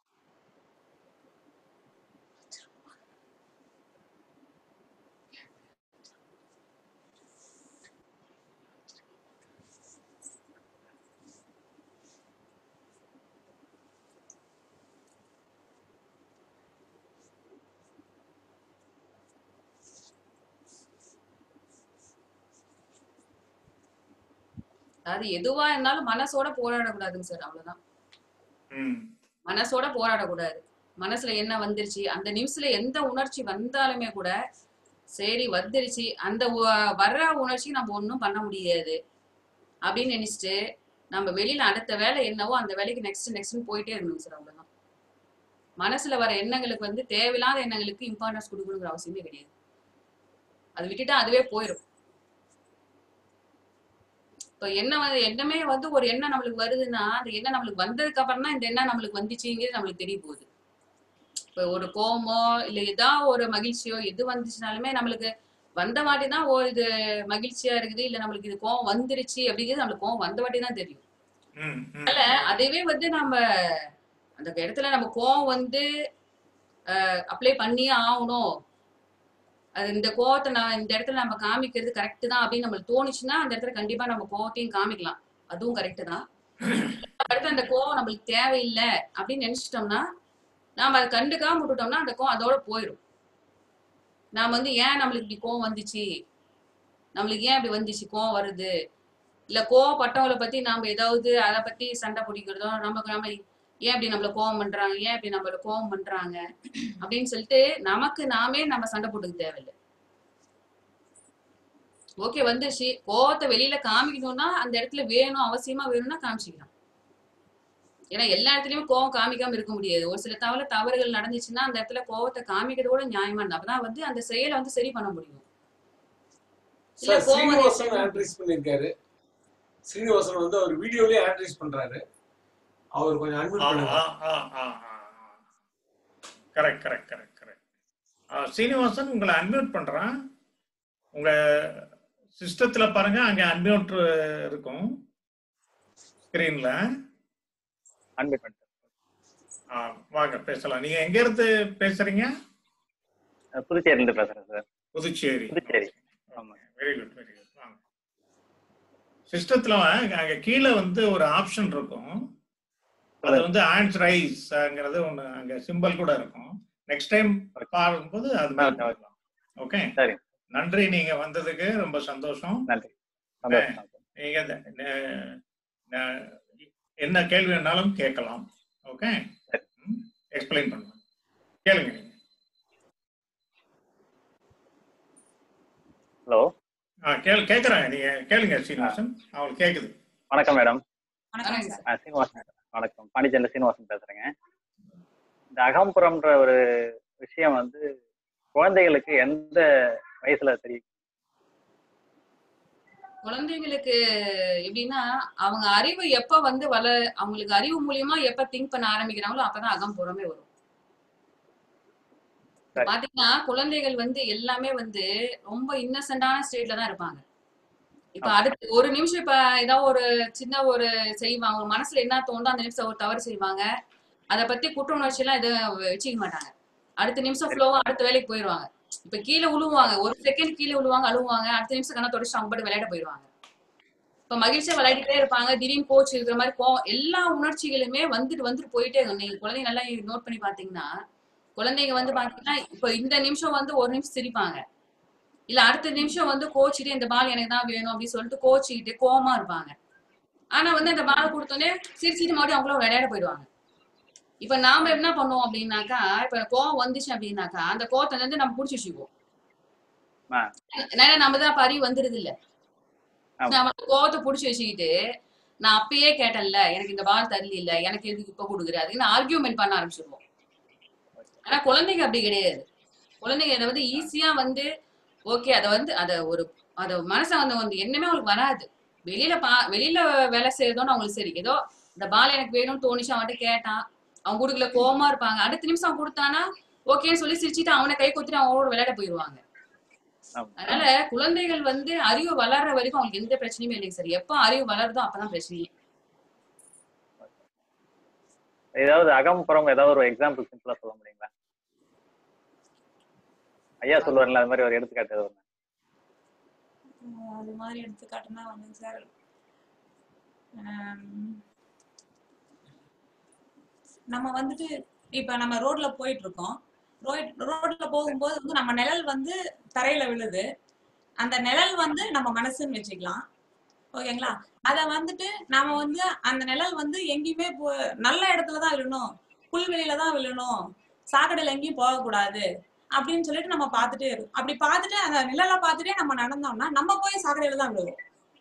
அது எதுவா இருந்தாலும் மனசோட போராடக்கூடாதுங்க சார், அவ்வளவுதான். மனசோட போராடக்கூடாது. மனசுல என்ன வந்துருச்சு அந்த நிமிஷத்துல எந்த உணர்ச்சி வந்தாலுமே கூட சரி வந்துருச்சு, அந்த வர்ற உணர்ச்சி நம்ம ஒன்றும் பண்ண முடியாது அப்படின்னு நினைச்சிட்டு நம்ம வெளியில அடுத்த வேலை என்னவோ அந்த வேலைக்கு நெக்ஸ்ட் நெக்ஸ்ட் போயிட்டே இருக்கணும் சார். அவ்வளவுதான். மனசுல வர எண்ணங்களுக்கு வந்து தேவையில்லாத எண்ணங்களுக்கு இம்பார்ட்டன்ஸ் கொடுக்கணுங்கிற அவசியமே கிடையாது. அது விட்டுட்டா அதுவே போயிடும். இப்போ என்ன வந்து எண்ணமே வந்து ஒரு எண்ணம் நம்மளுக்கு வருதுன்னா அந்த எண்ணம் நம்மளுக்கு வந்ததுக்கு அப்புறம் தான் இந்த எண்ணம் நம்மளுக்கு வந்துச்சுங்கிறது நம்மளுக்கு தெரிய போகுது. இப்போ ஒரு கோவமோ இல்ல ஏதாவது ஒரு மகிழ்ச்சியோ எது வந்துச்சுனாலுமே நம்மளுக்கு வந்த வாட்டி தான் ஓ இது மகிழ்ச்சியா இருக்குது இல்ல நம்மளுக்கு இது கோவம் வந்துருச்சு அப்படிங்கிறது நம்மளுக்கு கோவம் வந்த வாட்டி தான் தெரியும். அதனால அதுவே வந்து நம்ம அந்த இடத்துல நம்ம கோவம் வந்து அப்ளை பண்ணியே ஆகணும், அது இந்த கோவத்தை நான் இந்த இடத்துல நம்ம காமிக்கிறது கரெக்ட் தான் அப்படின்னு நம்மளுக்கு தோணுச்சுன்னா அந்த இடத்துல கண்டிப்பா நம்ம கோவத்தையும் காமிக்கலாம், அதுவும் கரெக்ட் தான். அடுத்து அந்த கோவம் நம்மளுக்கு தேவையில்லை அப்படின்னு நினைச்சிட்டோம்னா நாம அதை கண்டுக்காம விட்டுட்டோம்னா அந்த கோவம் அதோட போயிடும். நாம வந்து ஏன் நம்மளுக்கு இப்படி கோவம் வந்துச்சு, நம்மளுக்கு ஏன் இப்படி வந்துச்சு கோவம் வருது, இல்ல கோவப்பட்டவங்களை பத்தி நாம ஏதாவது அதை பத்தி சண்டை பிடிக்கிறதோ நமக்கு நம்ம ஏன் இப்படி நம்மள கோவம் பண்றாங்க ஏன் இப்படி நம்மள கோவம் பண்றாங்க அப்படின்னு சொல்லிட்டு நமக்கு நாமே நம்ம சண்டை போட்டுக்க தேவையில்லை. ஓகே வந்துச்சு, கோவத்தை வெளியில காமிக்கணும்னா அந்த இடத்துல வேணும் அவசியமா வேணும்னா காமிச்சிக்கலாம். ஏன்னா எல்லா இடத்துலயுமே கோவம் காமிக்காம இருக்க முடியாது. ஒரு சில தவறு தவறுகள் நடந்துச்சுன்னா அந்த இடத்துல கோவத்தை காமிக்கிறது கூட நியாயமா இருந்தா அப்பதான் வந்து அந்த செயலை வந்து சரி பண்ண முடியும். பண்ணிருக்காரு ஸ்ரீனிவாசன் வந்து அவர் வீடியோலயே அட்வைஸ் பண்றாரு. அவர் கொஞ்சம் அன்மியூட் பண்ணுங்க. Correct correct correct correct. Srinivasan உங்களை அன்மியூட் பண்றான். உங்க சிஸ்டத்துல பாருங்க, அங்க அன்மியூட் இருக்கும் ஸ்கிரீன்ல. அன்மியூட் பண்ணிட்டேன். வாங்க பேசலாம். நீங்க எங்க இருந்து பேசுறீங்க? புதுச்சேரியில இருந்து பேசுறேன் சார். புதுச்சேரி. புதுச்சேரி. ஆமா. Very good very good. வாங்க. சிஸ்டத்துல அங்க கீழே வந்து ஒரு ஆப்ஷன் இருக்கும், அது வந்து ஹேண்ட்ஸ் ரைஸ்ங்கிறது ஒன்று அங்க சிம்பிள் கூட இருக்கும். நெக்ஸ்ட் டைம் பார்க்கும்போது அது பார்க்கலாம். ஓகே சரி. நன்றி, நீங்க வந்ததுக்கு ரொம்ப சந்தோஷம். நன்றி. நீங்க என்ன கேள்வி வேணாலும் கேட்கலாம். ஓகே எக்ஸ்பிளைன் பண்ணலாம், கேளுங்க நீங்க. ஹலோ. ஆ கேள் கேட்குறாங்க, நீங்க கேளுங்க சீனிவாசன், அவங்களுக்கு கேட்குது. வணக்கம் மேடம். வணக்கம் சீனிவாசன். வணக்கம், பாண்டிச்சேரியில சீனிவாசன் பேசுறேங்க. இந்த அகம்புறம்ன்ற ஒரு விஷயம் வந்து குழந்தைகளுக்கு எந்த வயசுல தெரியும்? குழந்தைங்களுக்கு எப்படின்னா அவங்க அறிவு எப்ப வந்து வள அவங்களுக்கு அறிவு மூலியமா எப்ப திங்க் பண்ண ஆரம்பிக்கிறாங்களோ அப்பதான் அகம்புறமே வரும். பாத்தீங்கன்னா குழந்தைகள் வந்து எல்லாமே வந்து ரொம்ப இன்னசென்டான ஸ்டேட்ல தான் இருப்பாங்க. இப்ப அடுத்து ஒரு நிமிஷம் இப்ப ஏதாவது ஒரு சின்ன ஒரு செய்வாங்க, ஒரு மனசுல என்ன தோணுதோ அந்த நிமிஷம் ஒரு தவறு செய்வாங்க, அதை பத்தி குற்ற உணர்ச்சி எல்லாம் எதுவும் வச்சுக்க மாட்டாங்க. அடுத்த நிமிஷம் ஃப்ளோவா அடுத்த வேலைக்கு போயிடுவாங்க. இப்ப கீழே விழுவாங்க, ஒரு செகண்ட் கீழே விழுவாங்க, அழுவாங்க, அடுத்த நிமிஷம் கண்ணா தொடச்சு அவங்க பாட்டு விளையாட போயிடுவாங்க. இப்ப மகிழ்ச்சியா விளையாடிட்டே இருப்பாங்க, திடீர்னு கோச்சு இருக்கிற மாதிரி கோவம், எல்லா உணர்ச்சிகளுமே வந்துட்டு வந்துட்டு போயிட்டே இருக்கும். நீங்க குழந்தைங்க நல்லா நோட் பண்ணி பாத்தீங்கன்னா குழந்தைங்க வந்து பாத்தீங்கன்னா இப்ப இந்த நிமிஷம் வந்து ஒரு நிமிஷம் சிரிப்பாங்க, இல்ல அடுத்த நிமிஷம் வந்து கோச்சிட்டு இந்த பால் எனக்கு தான் வேணும் அப்படின்னு சொல்லிட்டு கோச்சிக்கிட்டு கோவமா இருப்பாங்க. ஆனா வந்து அந்த பால் கொடுத்தோடனே சிரிச்சிட்டு மறுபடியும் அவங்களும் விளையாட போயிடுவாங்க. இப்ப நாம என்ன பண்ணுவோம் அப்படின்னாக்கா, இப்ப கோவம் வந்துச்சு அப்படின்னாக்கா அந்த கோவத்தை வந்து நம்ம புடிச்சு வச்சுக்குவோம். நம்ம தான் அறிவு வந்துருது இல்ல, நம்ம கோவத்தை புடிச்சு வச்சுக்கிட்டு நான் அப்பயே கேட்டேன்ல எனக்கு இந்த பால் தரல இல்ல எனக்கு எதுக்கு இப்ப கொடுக்குற அதுன்னு ஆர்கியூமெண்ட் பண்ண ஆரம்பிச்சிருவோம். ஆனா குழந்தைங்க அப்படி கிடையாது. குழந்தைங்க இதை வந்து ஈஸியா வந்து ஓகே அதை வந்து அத ஒரு அத மனசை வந்து வந்து என்னமே அவங்களுக்கு வராது. வெளியில பா வெளியில வேலை செய்யறதோன்னு அவங்களுக்கு சரி, ஏதோ இந்த பால் எனக்கு வேணும்னு தோணிச்சு அவன்கிட்ட கேட்டான், அவன் கொடுக்கல கோவமா இருப்பாங்க, அடுத்த நிமிஷம் அவன் கொடுத்தானா ஓகேன்னு சொல்லி சிரிச்சுட்டு அவனை கை கொத்திட்டு அவனோட விளையாட போயிடுவாங்க. அதனால குழந்தைகள் வந்து அறிவு வளர்ற வரைக்கும் அவங்களுக்கு எந்த பிரச்சனையுமே இல்லைங்க சார். எப்ப அறிவு வளருதோ அப்பதான் பிரச்சனையே. ஏதாவது அகம்புறம் ஏதாவது ஒரு எக்ஸாம்பிள் சிம்பிளா சொல்ல முடியுங்களா? ஐயா சொல்லுவாருல்ல அது மாதிரி ஒரு எடுத்துக்காட்டு ஏதாவது? அது மாதிரி எடுத்துக்காட்டுனா வந்து சார் நம்ம வந்துட்டு இப்ப நம்ம ரோட்ல போயிட்டு இருக்கோம், ரோட்ல போகும்போது வந்து நம்ம நிழல் வந்து தரையில விழுது, அந்த நிழல் வந்து நம்ம மனசுன்னு வச்சுக்கலாம். ஓகேங்களா? அத வந்துட்டு நாம வந்து அந்த நிழல் வந்து எங்கேயுமே நல்ல இடத்துலதான் விழணும், புல்வெளியில தான் விழணும், சாக்கடையில எங்கேயும் போகக்கூடாது அப்படின்னு சொல்லிட்டு நம்ம பார்த்துட்டே இருக்கோம். அப்படி பார்த்துட்டு அந்த நிழலை பார்த்துட்டே நம்ம நடந்தோம்னா நம்ம போய் சாக்கடையில தான் விழுவோம்.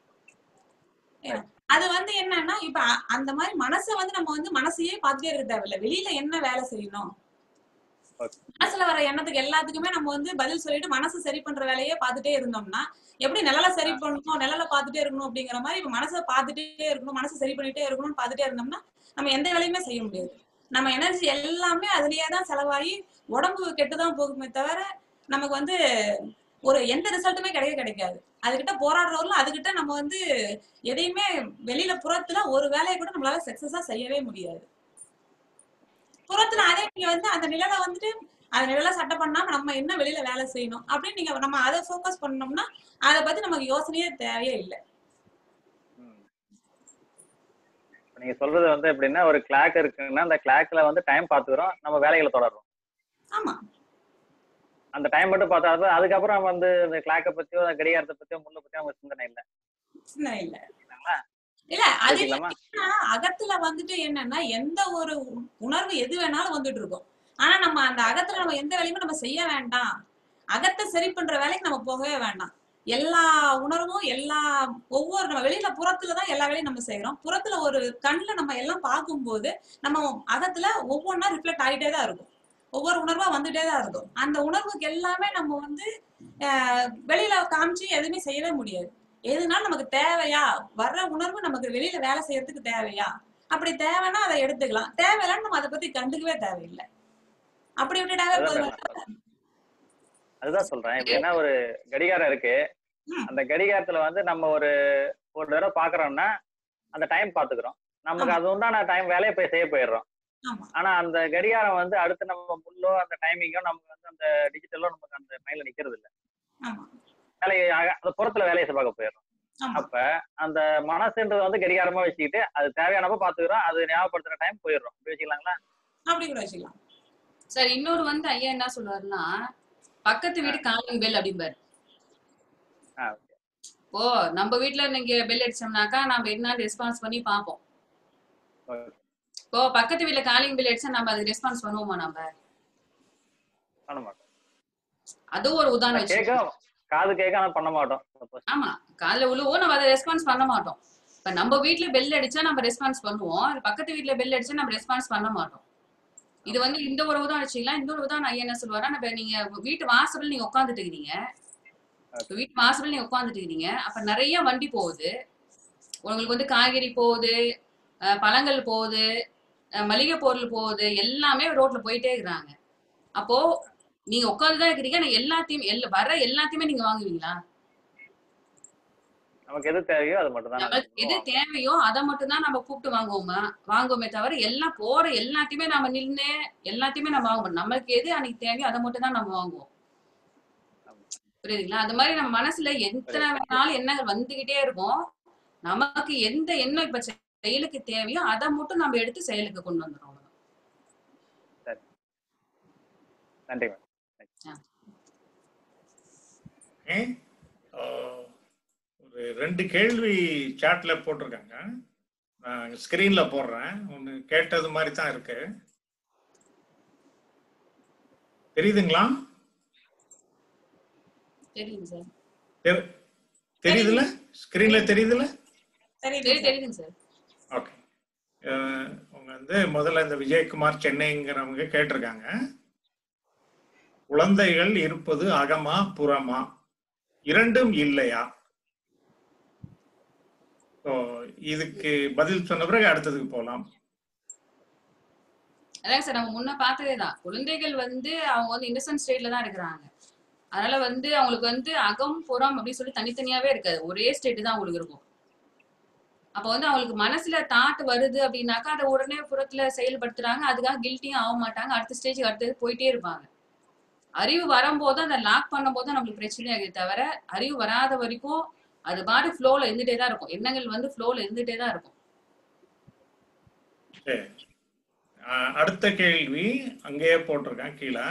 அது வந்து என்னன்னா இப்ப அந்த மாதிரி மனசை வந்து நம்ம வந்து மனசையே பார்த்துட்டே இருக்க தேவையில்லை. வெளியில என்ன வேலை செய்யணும், மனசுல வர எண்ணத்துக்கு எல்லாத்துக்குமே நம்ம வந்து பதில் சொல்லிட்டு மனசு சரி பண்ற வேலையே பார்த்துட்டே இருந்தோம்னா எப்படி நிழலை சரி பண்ணணும், நிழலை பார்த்துட்டே இருக்கணும் அப்படிங்கிற மாதிரி இப்ப மனசை பார்த்துட்டே இருக்கணும், மனசை சரி பண்ணிட்டே இருக்கணும்னு பார்த்துட்டே இருந்தோம்னா நம்ம எந்த வேலையுமே செய்ய முடியாது. நம்ம எனர்ஜி எல்லாமே அதுலயே தான் செலவாகி உடம்பு கெட்டுதான் போகுமே தவிர நமக்கு வந்து ஒரு எந்த ரிசல்ட்டுமே கிடைக்க கிடைக்காது. அதுகிட்ட போராடுறவர்களும் அதுகிட்ட நம்ம வந்து எதையுமே வெளியில புறத்துல ஒரு வேலையை கூட நம்மளால சக்சஸா செய்யவே முடியாது. புறத்துல அதே நீங்க வந்து அந்த நிழலை வந்துட்டு அந்த நிழலை சட்டை பண்ணாம நம்ம என்ன வெளியில வேலை செய்யணும் அப்படின்னு நீங்க நம்ம அதை ஃபோக்கஸ் பண்ணோம்னா அதை பத்தி நமக்கு யோசனையே தேவையே இல்லை. நீங்க சொல்றது வந்து எப்படின்னா ஒரு கிளாக் இருக்குன்னா அந்த கிளாக்ல வந்து டைம் பாத்துக்கிறோம், நம்ம வேலைகளை தொடர்றோம். ஆமா, அந்த டைம் மட்டும் பார்த்தா அதுக்கப்புறம் வந்து இந்த கிளாக்கை பத்தியோ கடிகாரத்தை பத்தியோ முள்ள பத்தியோ அவங்க சிந்தனை இல்லை சிந்தனை இல்ல இல்ல அது அகத்துல வந்துட்டு என்னன்னா எந்த ஒரு உணர்வு எது வேணாலும் வந்துட்டு இருக்கும். ஆனா நம்ம அந்த அகத்துல நம்ம எந்த வேலையுமே நம்ம செய்ய வேண்டாம், அகத்தை சரி பண்ற வேலைக்கு நம்ம போகவே வேண்டாம். எல்லா உணர்வும் எல்லா ஒவ்வொரு நம்ம வெளியில புறத்துலதான் எல்லா வேலையும் நம்ம செய்யறோம். புறத்துல ஒரு கண்ணுல நம்ம எல்லாம் பார்க்கும்போது நம்ம அகத்துல ஒவ்வொன்னா ரிஃப்ளெக்ட் ஆகிட்டே தான் இருக்கும், ஒவ்வொரு உணர்வா வந்துட்டே தான் இருக்கும். அந்த உணர்வுக்கு எல்லாமே நம்ம வந்து அஹ் வெளியில காமிச்சு எதுவுமே செய்யவே முடியாது. எதுனாலும் நமக்கு தேவையா வர்ற உணர்வு நமக்கு வெளியில வேலை செய்யறதுக்கு தேவையா, அப்படி தேவைன்னா அதை எடுத்துக்கலாம், தேவையில்லான்னு நம்ம அதை பத்தி கண்டுக்கவே தேவையில்லை, அப்படி விட்டுட்டாவே போதும். அதுதான் சொல்றேன். எப்படின்னா ஒரு கடிகாரம் இருக்கு, அந்த கடிகாரத்துல வந்து நம்ம ஒரு ஒரு தடவை பாக்குறோம்னா அந்த டைம் பாத்துக்கிறோம், நமக்கு அது உண்டான டைம் வேலையை போய் செய்ய போயிடுறோம். ஆனா அந்த கடிகாரம் வந்து அடுத்து நம்ம முள்ளோ அந்த டைமிங்கோ நமக்கு வந்து அந்த டிஜிட்டலோ நமக்கு அந்த மைண்ட்ல நிக்கிறது இல்லை, வேலையை அந்த புறத்துல வேலையை பார்க்க போயிடுறோம். அப்ப அந்த மனசுன்றது வந்து கடிகாரமா வச்சுக்கிட்டு அது தேவையானப்ப பாத்துக்கிறோம், அது ஞாபகப்படுத்துற டைம் போயிடுறோம். அப்படி வச்சுக்கலாங்களா? அப்படி கூட வச்சுக்கலாம் சார். இன்னொரு வந்து ஐயா என்ன சொல்றாருன்னா பக்கத்து வீடு காலிங் பெல் அப்படிம்பாரு. ஓ நம்ம வீட்டுல நீங்க பெல் அடிச்சோம்னாக்கா நம்ம என்ன ரெஸ்பான்ஸ் பண்ணி பார்ப்போம். இப்போ பக்கத்து வீட்டுல காலிங் பெல் அடிச்சா நம்ம அதுக்கு ரெஸ்பான்ஸ் பண்ணுவோமா? நம்ம பண்ண மாட்டோம். அது ஒரு உதாரணம் வச்சு காது கேட்க பண்ண மாட்டோம். ஆமா, காதுல உழுவோம், நம்ம அதை ரெஸ்பான்ஸ் பண்ண மாட்டோம். இப்ப நம்ம வீட்டுல பெல் அடிச்சா நம்ம ரெஸ்பான்ஸ் பண்ணுவோம், பக்கத்து வீட்டுல பெல் அடிச்சா நம்ம ரெஸ்பான்ஸ் பண்ண மாட்டோம். இது வந்து இந்த ஒரு உதாரணம் வச்சுக்கலாம். இந்த ஒரு உதாரணம் ஐயா என்ன சொல்லுவாரா, நம்ம நீங்க வீட்டு வாசல் நீங்க உட்காந்துட்டு இருக்கீங்க, வீட்டு வாசல் நீங்க உட்காந்துட்டு இருக்கீங்க, அப்ப நிறைய வண்டி போகுது, உங்களுக்கு வந்து காய்கறி போகுது, பழங்கள் போகுது, மளிகை பொருள் போகுது, எல்லாமே ரோட்ல போயிட்டே இருக்கிறாங்க. அப்போ நீங்க உட்காந்துதான் இருக்கிறீங்க, நான் எல்லாத்தையும் எல்லா வர்ற எல்லாத்தையுமே நீங்க வாங்குவீங்களா? நமக்கு எது தேவையோ அது மட்டும் தான், நமக்கு எது தேவையோ அதை மட்டும் தான் நம்ம கூப்பிட்டு வாங்குவோமா வாங்குவோமே தவிர எல்லாம் போற எல்லாத்தையுமே நம்ம நின்று எல்லாத்தையுமே நம்ம வாங்குவோம். நமக்கு எது அன்னைக்கு தேவையோ அதை மட்டும் தான் நம்ம வாங்குவோம். புரியுதுங்களா? அது மாதிரி நம்ம மனசுல எத்தனை வேணாலும் எண்ணங்கள் வந்துகிட்டே இருக்கும், நமக்கு எந்த எண்ணம் இப்ப செயலுக்கு தேவையோ அதை மட்டும் நம்ம எடுத்து செயலுக்கு கொண்டு வந்துடும். நன்றி. ஒரு ரெண்டு கேள்வி சாட்ல போட்டிருக்காங்க, நான் ஸ்கிரீன்ல போடுறேன். ஒண்ணு கேட்டது மாதிரி தான் இருக்கு, தெரியுதுங்களா? தெரியுது சார். தெரியுதுல? ஸ்கிரீன்ல தெரியுதுல? தெரியுதுங்க சார். ஓகே. அவங்க வந்து முதல்ல இந்த விஜயகுமார் சென்னைங்கிறவங்க கேட்டிருக்காங்க, குழந்தைகள் இருப்பது அகமா புறமா, இரண்டும் இல்லையா? இதுக்கு பதில் சொன்ன பிறகு அடுத்ததுக்கு போலாம். அதான் சார், நம்ம முன்ன பார்த்ததேதான், குழந்தைகள் வந்து அவங்க வந்து இன்னசென்ட் ஸ்டேட்ல தான் இருக்கிறாங்க. அதனால வந்து அவங்களுக்கு வந்து அகம் புறம் அப்படின்னு சொல்லி தனித்தனியாவே இருக்காது, ஒரே ஸ்டேட் தான் அவங்களுக்கு இருக்கும். அப்ப வந்து அவங்களுக்கு மனசுல தாட் வருது அப்படின்னாக்கா அதை உடனே புறத்துல செயல்படுத்துறாங்க, அதுக்காக கில்ட்டியும் ஆக மாட்டாங்க, அடுத்த ஸ்டேஜுக்கு அடுத்தது போயிட்டே இருப்பாங்க. அறிவு வரும்போது அந்த லாக் பண்ணும் போது நம்மளுக்கு பிரச்சனையாகி தவிர அறிவு வராத வரைக்கும் அது பாட்டு ஃப்ளோல இருந்துட்டே தான் இருக்கும், எண்ணங்கள் வந்து ஃப்ளோல இருந்துட்டே தான் இருக்கும். அடுத்த கேள்வி அங்கேயே போட்டிருக்கேன் கீழே.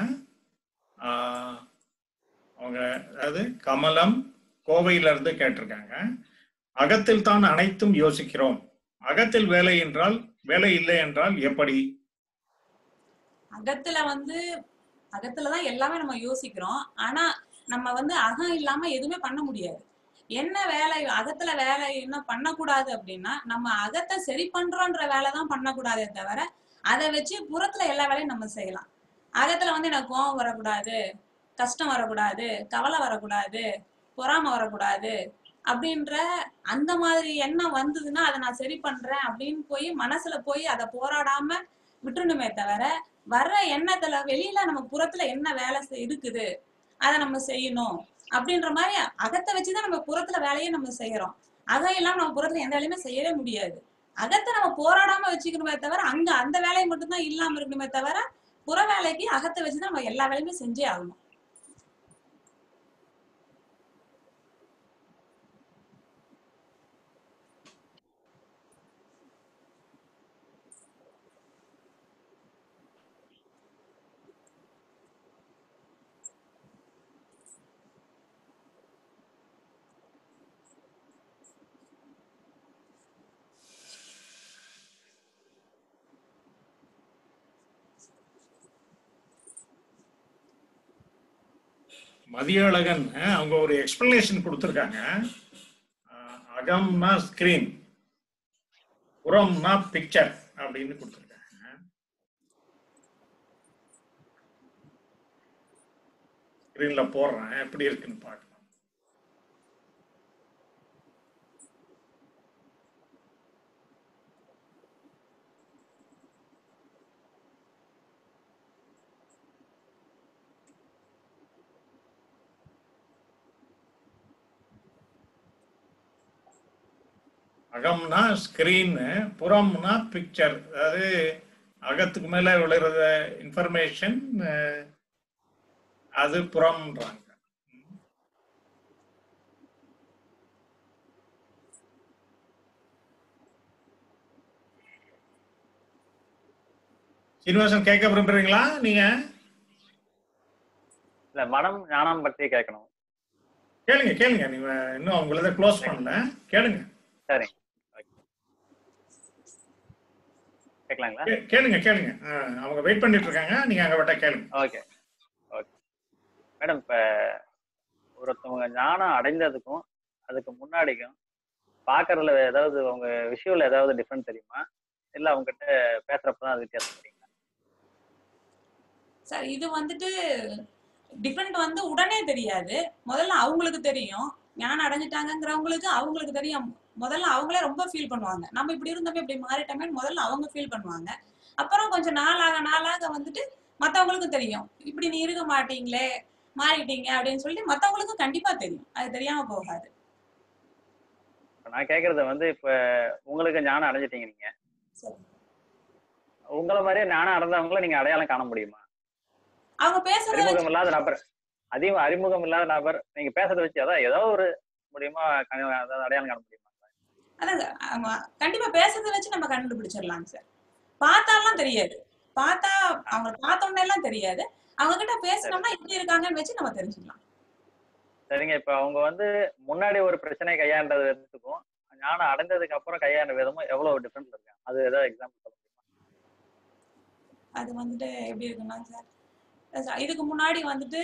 அவங்க அதாவது கமலம் கோவையில இருந்து கேட்டிருக்காங்க, அகத்தில் தான் அனைத்தும் யோசிக்கிறோம், அகத்தில் வேலை என்றால் வேலை இல்லை என்றால் எப்படி? அகத்துல வந்து அகத்துலதான் எல்லாமே நம்ம யோசிக்கிறோம். ஆனா நம்ம வந்து அகம் இல்லாம எதுவுமே பண்ண முடியாது. என்ன வேலை அகத்துல வேலை என்ன பண்ணக்கூடாது அப்படின்னா, நம்ம அகத்தை சரி பண்றோன்ற வேலைதான் பண்ணக்கூடாதே தவிர அதை வச்சு புறத்துல எல்லா வேலையும் நம்ம செய்யலாம். அகத்துல வந்து எனக்கு கோபம் வரக்கூடாது, கஷ்டம் வரக்கூடாது, கவலை வரக்கூடாது, பொறாமை வரக்கூடாது அப்படின்ற அந்த மாதிரி எண்ணம் வந்ததுன்னா அதை நான் சரி பண்றேன் அப்படின்னு போய் மனசுல போய் அதை போராடாம விட்டுணுமே தவிர, வர்ற எண்ணத்துல வெளியில நம்ம புறத்துல என்ன வேலை இருக்குது அதை நம்ம செய்யணும் அப்படின்ற மாதிரி அகத்தை வச்சுதான் நம்ம புறத்துல வேலையை நம்ம செய்யறோம். அகம் இல்லாம நம்ம புறத்துல எந்த வேலையுமே செய்யவே முடியாது. அகத்தை நம்ம போராடாம வச்சுக்கணுமே தவிர அங்க அந்த வேலையை மட்டும்தான் இல்லாம இருக்கணுமே தவிர புற வேலைக்கு அகத்தை வச்சுதான் நம்ம எல்லா வேலையுமே செஞ்சே ஆகணும். மதியழகன் அவங்க ஒரு எக்ஸ்பிளனேஷன் கொடுத்துருக்காங்க. அகம்னா ஸ்கிரீன், புறம்னா பிக்சர் அப்படின்னு கொடுத்துருக்காங்க. ஸ்கிரீன்ல போடுறேன், எப்படி இருக்குன்னு பார்க்கலாம். அகம்னா ஸ்கிரீன், புறம்னா பிக்சர். அதாவது அகத்துக்கு மேல விழுகிற இன்ஃபர்மேஷன் அது புறம்ன்றாங்க. சீனிவாசன் கேட்க விரும்புறீங்களா நீங்க? இல்ல, மனம் ஞானம் பற்றி கேட்கணும். கேளுங்க கேளுங்க, நீங்க இன்னும் அவங்களத க்ளோஸ் பண்ணல, கேளுங்க. சரிங்க, கேட்கலாங்களா? கேளுங்க கேளுங்க, அவங்க வெயிட் பண்ணிட்டு இருக்காங்க, நீங்க அங்க விட்டா கேளுங்க. ஓகே ஓகே மேடம், இப்ப ஒருத்தவங்க ஞானம் அடைந்ததுக்கும் அதுக்கு முன்னாடிக்கும் பாக்குறதுல ஏதாவது உங்க விஷுவல் ஏதாவது டிஃபரெண்ட் தெரியுமா? இல்ல அவங்க கிட்ட பேசுறப்பதான் அது வித்தியாசம் தெரியுங்களா? சார் இது வந்துட்டு டிஃபரெண்ட் வந்து உடனே தெரியாது. முதல்ல அவங்களுக்கு தெரியும், ஞானம் அடைஞ்சிட்டாங்கிறவங்களுக்கு அவங்களுக்கு தெரியும். முதல்ல அவங்களே ரொம்ப ஃபீல் பண்ணுவாங்க, நம்ம இப்படி இருந்தோமே இப்படி மாறிட்டோமே முதல்ல அவங்க ஃபீல் பண்ணுவாங்க. அப்புறம் கொஞ்சம் நாளாக நாளாக வந்துட்டு மற்றவங்களுக்கும் தெரியும், இப்படி நீ இருக்க மாட்டீங்களே மாறிட்டீங்க அப்படின்னு சொல்லிட்டு மற்றவங்களுக்கும் கண்டிப்பா தெரியும், அது தெரியாம போகாது. நான் கேக்குறது வந்து, இப்ப உங்களுக்கு ஞானம் அடைஞ்சிட்டீங்க, நீங்க உங்களை மாதிரியே ஞானம் அடைந்தவங்களை நீங்க அடையாளம் காண முடியுமா? அவங்க பேசுறது அறிமுகம் இல்லாத நபர், அதிகம் அறிமுகம் இல்லாத நபர் நீங்க பேசுறதை வச்சு அதான் ஏதோ ஒரு மூலியமா அடையாளம் காண முடியுமா? அதான் கண்டிப்பா பேசுறதை வச்சு நம்ம கண்டுபிடிச்சிடலாம் சார். பார்த்தாலாம் தெரியாது, பார்த்தா அவங்க பார்த்தோன்னே எல்லாம் தெரியாது, அவங்க கிட்ட பேசணும்னா எப்படி இருக்காங்கன்னு வச்சு நம்ம தெரிஞ்சுக்கலாம். சரிங்க, இப்ப அவங்க வந்து முன்னாடி ஒரு பிரச்சனை கையாண்டது விதத்துக்கும் ஞானம் அடைந்ததுக்கு அப்புறம் கையாண்ட விதமும் எவ்வளவு டிஃபரன்ஸ் இருக்கு? அது ஏதாவது எக்ஸாம்பிள் சொல்ல முடியுமா? அது வந்துட்டு எப்படி இருக்குன்னா சார், இதுக்கு முன்னாடி வந்துட்டு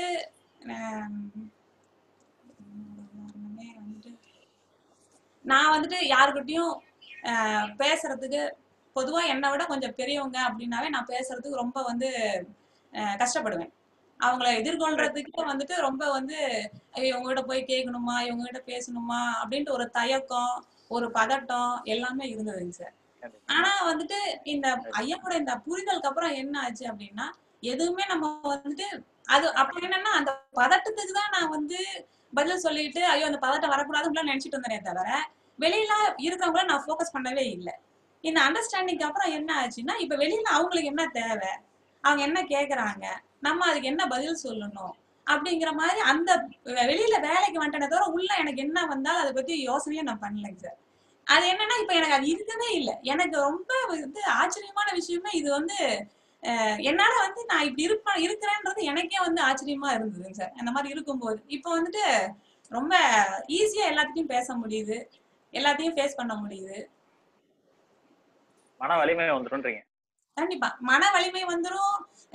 வந்துட்டு நான் வந்துட்டு யாருக்கிட்டையும் பேசுறதுக்கு பொதுவா என்னை விட கொஞ்சம் பெரியவங்க அப்படின்னாவே நான் பேசுறதுக்கு ரொம்ப வந்து கஷ்டப்படுவேன். அவங்கள எதிர்கொள்றதுக்கு வந்துட்டு ரொம்ப வந்து இவங்ககிட்ட போய் கேட்கணுமா, இவங்ககிட்ட பேசணுமா அப்படின்ட்டு ஒரு தயக்கம், ஒரு பதட்டம் எல்லாமே இருந்ததுங்க சார். ஆனா வந்துட்டு இந்த ஐயாவோட இந்த புரிதலுக்கு அப்புறம் என்ன ஆச்சு அப்படின்னா, எதுவுமே நம்ம வந்துட்டு அது அப்ப என்னன்னா அந்த பதட்டத்துக்கு தான் நான் வந்து பதில் சொல்லிட்டு ஐயோ அந்த பதட்டம் வரக்கூடாதுன்னு நினைச்சிட்டு இருந்தேனே தவிர வெளியில இருக்கிறவங்கள நான் ஃபோக்கஸ் பண்ணவே இல்லை. இந்த அண்டர்ஸ்டாண்டிங்க்கு அப்புறம் என்ன ஆச்சுன்னா, இப்ப வெளியில அவங்களுக்கு என்ன தேவை, அவங்க என்ன கேக்குறாங்க, நம்ம அதுக்கு என்ன பதில் சொல்லணும் அப்படிங்கிற மாதிரி அந்த வெளியில வேலைக்கு வந்துட்டேனே தவிர உள்ள எனக்கு என்ன வந்தாலும் அதை பத்தி யோசனையே நான் பண்ணலைங்க சார். அது என்னன்னா இப்ப எனக்கு அது இருக்கவே இல்லை. எனக்கு ரொம்ப வந்து ஆச்சரியமான விஷயமே இது வந்து என்னால வந்து நான் இப்படி இருப்பேன் இருக்கிறேன்றது எனக்கே வந்து ஆச்சரியமா இருந்ததுங்க சார். அந்த மாதிரி இருக்கும்போது இப்ப வந்துட்டு ரொம்ப ஈஸியா எல்லாத்தையும் பேச முடியுது, எல்லாத்தையும் ஃபேஸ் பண்ண முடியுது. மன வலிமை வந்துரும்ன்றீங்க? கண்டிப்பா மன வலிமை வந்துரும்.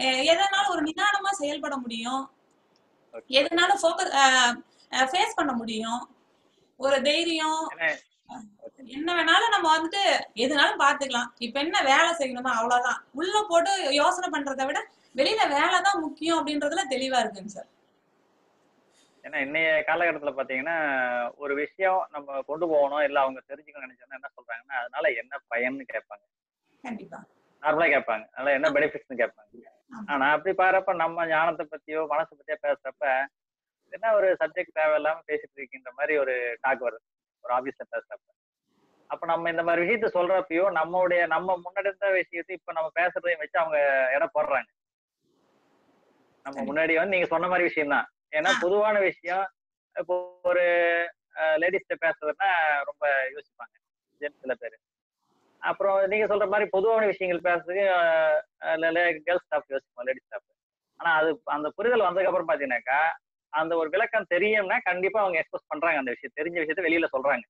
அஹ் எதனாலும் ஒரு நிதானமா செயல்பட முடியும், எதனாலும் ஃபோக்கஸ் ஃபேஸ் பண்ண முடியும், ஒரு தைரியம், என்ன வேணாலும் நம்ம வந்துட்டு எதுனாலும் பாத்துக்கலாம். இப்ப என்ன வேலை செய்யணுமா அவ்வளவுதான். உள்ள போட்டு யோசனை பண்றதை விட வெளியில வேலைதான் முக்கியம் அப்படின்றதுல தெளிவா இருக்குங்க சார். ஏன்னா இன்னைய காலகட்டத்துல பாத்தீங்கன்னா ஒரு விஷயம் நம்ம கொண்டு போகணும் இல்ல அவங்க தெரிஞ்சுக்கணும்னு நினைச்சோம்னா என்ன சொல்றாங்கன்னா அதனால என்ன பயன்னு கேட்பாங்க. கண்டிப்பா நார்மலா கேட்பாங்க, அதனால என்ன பெனிஃபிட்ஸ்னு கேட்பாங்க. ஆனா அப்படி பாக்குறப்ப நம்ம ஞானத்தை பத்தியோ மனசை பத்தியோ பேசுறப்ப என்ன ஒரு சப்ஜெக்ட் தேவையில்லாம பேசிட்டு இருக்கின்ற மாதிரி ஒரு டாக் வருது ஒரு ஆபீஸ்ல பேசுறப்ப. அப்ப நம்ம இந்த மாதிரி விஷயத்த சொல்றப்பயோ நம்மளுடைய நம்ம முன்னெடுத்த விஷயத்தை இப்ப நம்ம பேசுறதையும் வச்சு அவங்க இடம் போடுறாங்க. நம்ம முன்னாடி வந்து நீங்க சொன்ன மாதிரி விஷயம் தான். ஏன்னா பொதுவான விஷயம் இப்போ ஒரு லேடிஸ்ட பேசுறதுன்னா ரொம்ப யோசிப்பாங்க ஜென்ஸ் சில பேர். அப்புறம் நீங்க சொல்ற மாதிரி பொதுவான விஷயங்கள் பேசுறதுக்கு கேர்ள்ஸ் ஸ்டாஃப் யோசிப்போம், லேடிஸ் ஸ்டாஃப். ஆனா அது அந்த புரிதல் வந்ததுக்கு அப்புறம் பாத்தீங்கன்னாக்கா அந்த ஒரு விளக்கம் தெரியும்னா கண்டிப்பா அவங்க எக்ஸ்பிரஸ் பண்றாங்க, அந்த விஷயம் தெரிஞ்ச விஷயத்த வெளியில சொல்றாங்க.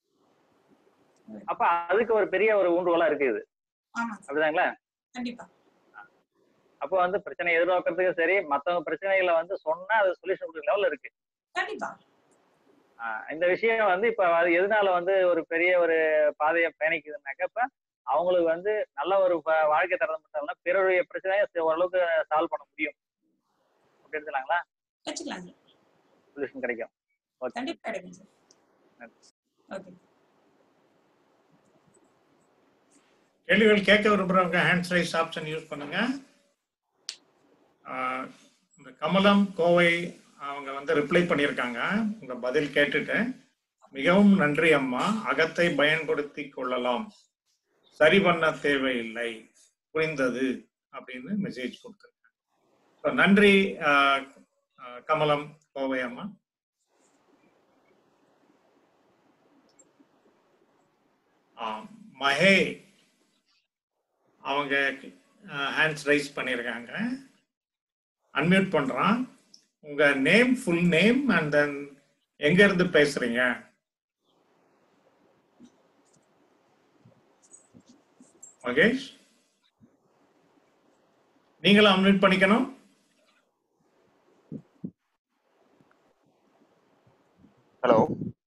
அப்ப அதுக்கு ஒரு பெரிய ஒரு ஊண்டுகோலா இருக்குது. அப்படிதாங்களா? கண்டிப்பா. அப்போ வந்து பிரச்சனை எதிர்நோக்கிறதுக்கும் சரி, மத்தவங்க பிரச்சனைகளை வந்து சொன்னா அது சொல்யூஷன் கொடுக்குற லெவல்ல இருக்கு. கண்டிப்பா. இந்த விஷயம் வந்து இப்ப அது எதனால வந்து ஒரு பெரிய ஒரு பாதையை பயணிக்குதுன்னாக்க இப்ப அவங்களுக்கு வந்து நல்ல ஒரு வாழ்க்கை தரம் மட்டும்னா பிறருடைய பிரச்சனையை ஓரளவுக்கு சால்வ் பண்ண முடியும். அப்படி எடுத்துலாங்களா? சொல்யூஷன் கிடைக்கும். கண்டிப்பா கிடைக்கும் சார். ஓகே. கேள்விகள் கேட்க விரும்புறவங்க ஹேண்ட்ஸ் ரைஸ் ஆப்ஷன் யூஸ் பண்ணுங்க. இந்த கமலம் கோவை அவங்க வந்து ரிப்ளை பண்ணியிருக்காங்க உங்க பதில் கேட்டுட்டு. மிகவும் நன்றி அம்மா, அகத்தை பயன்படுத்தி கொள்ளலாம், சரி பண்ண தேவையில்லை, புரிந்தது அப்படின்னு மெசேஜ் கொடுத்துருக்காங்க. நன்றி கமலம் கோவை அம்மா. மகே அவங்க ஹேண்ட்ஸ் ரைஸ் பண்ணியிருக்காங்க, அன்மியூட் பண்றான். உங்க name, full name and then எங்க இருந்து பேசுறீங்க? மகேஷ் நீங்களும் அன்மியூட் பண்ணிக்கணும். ஹலோ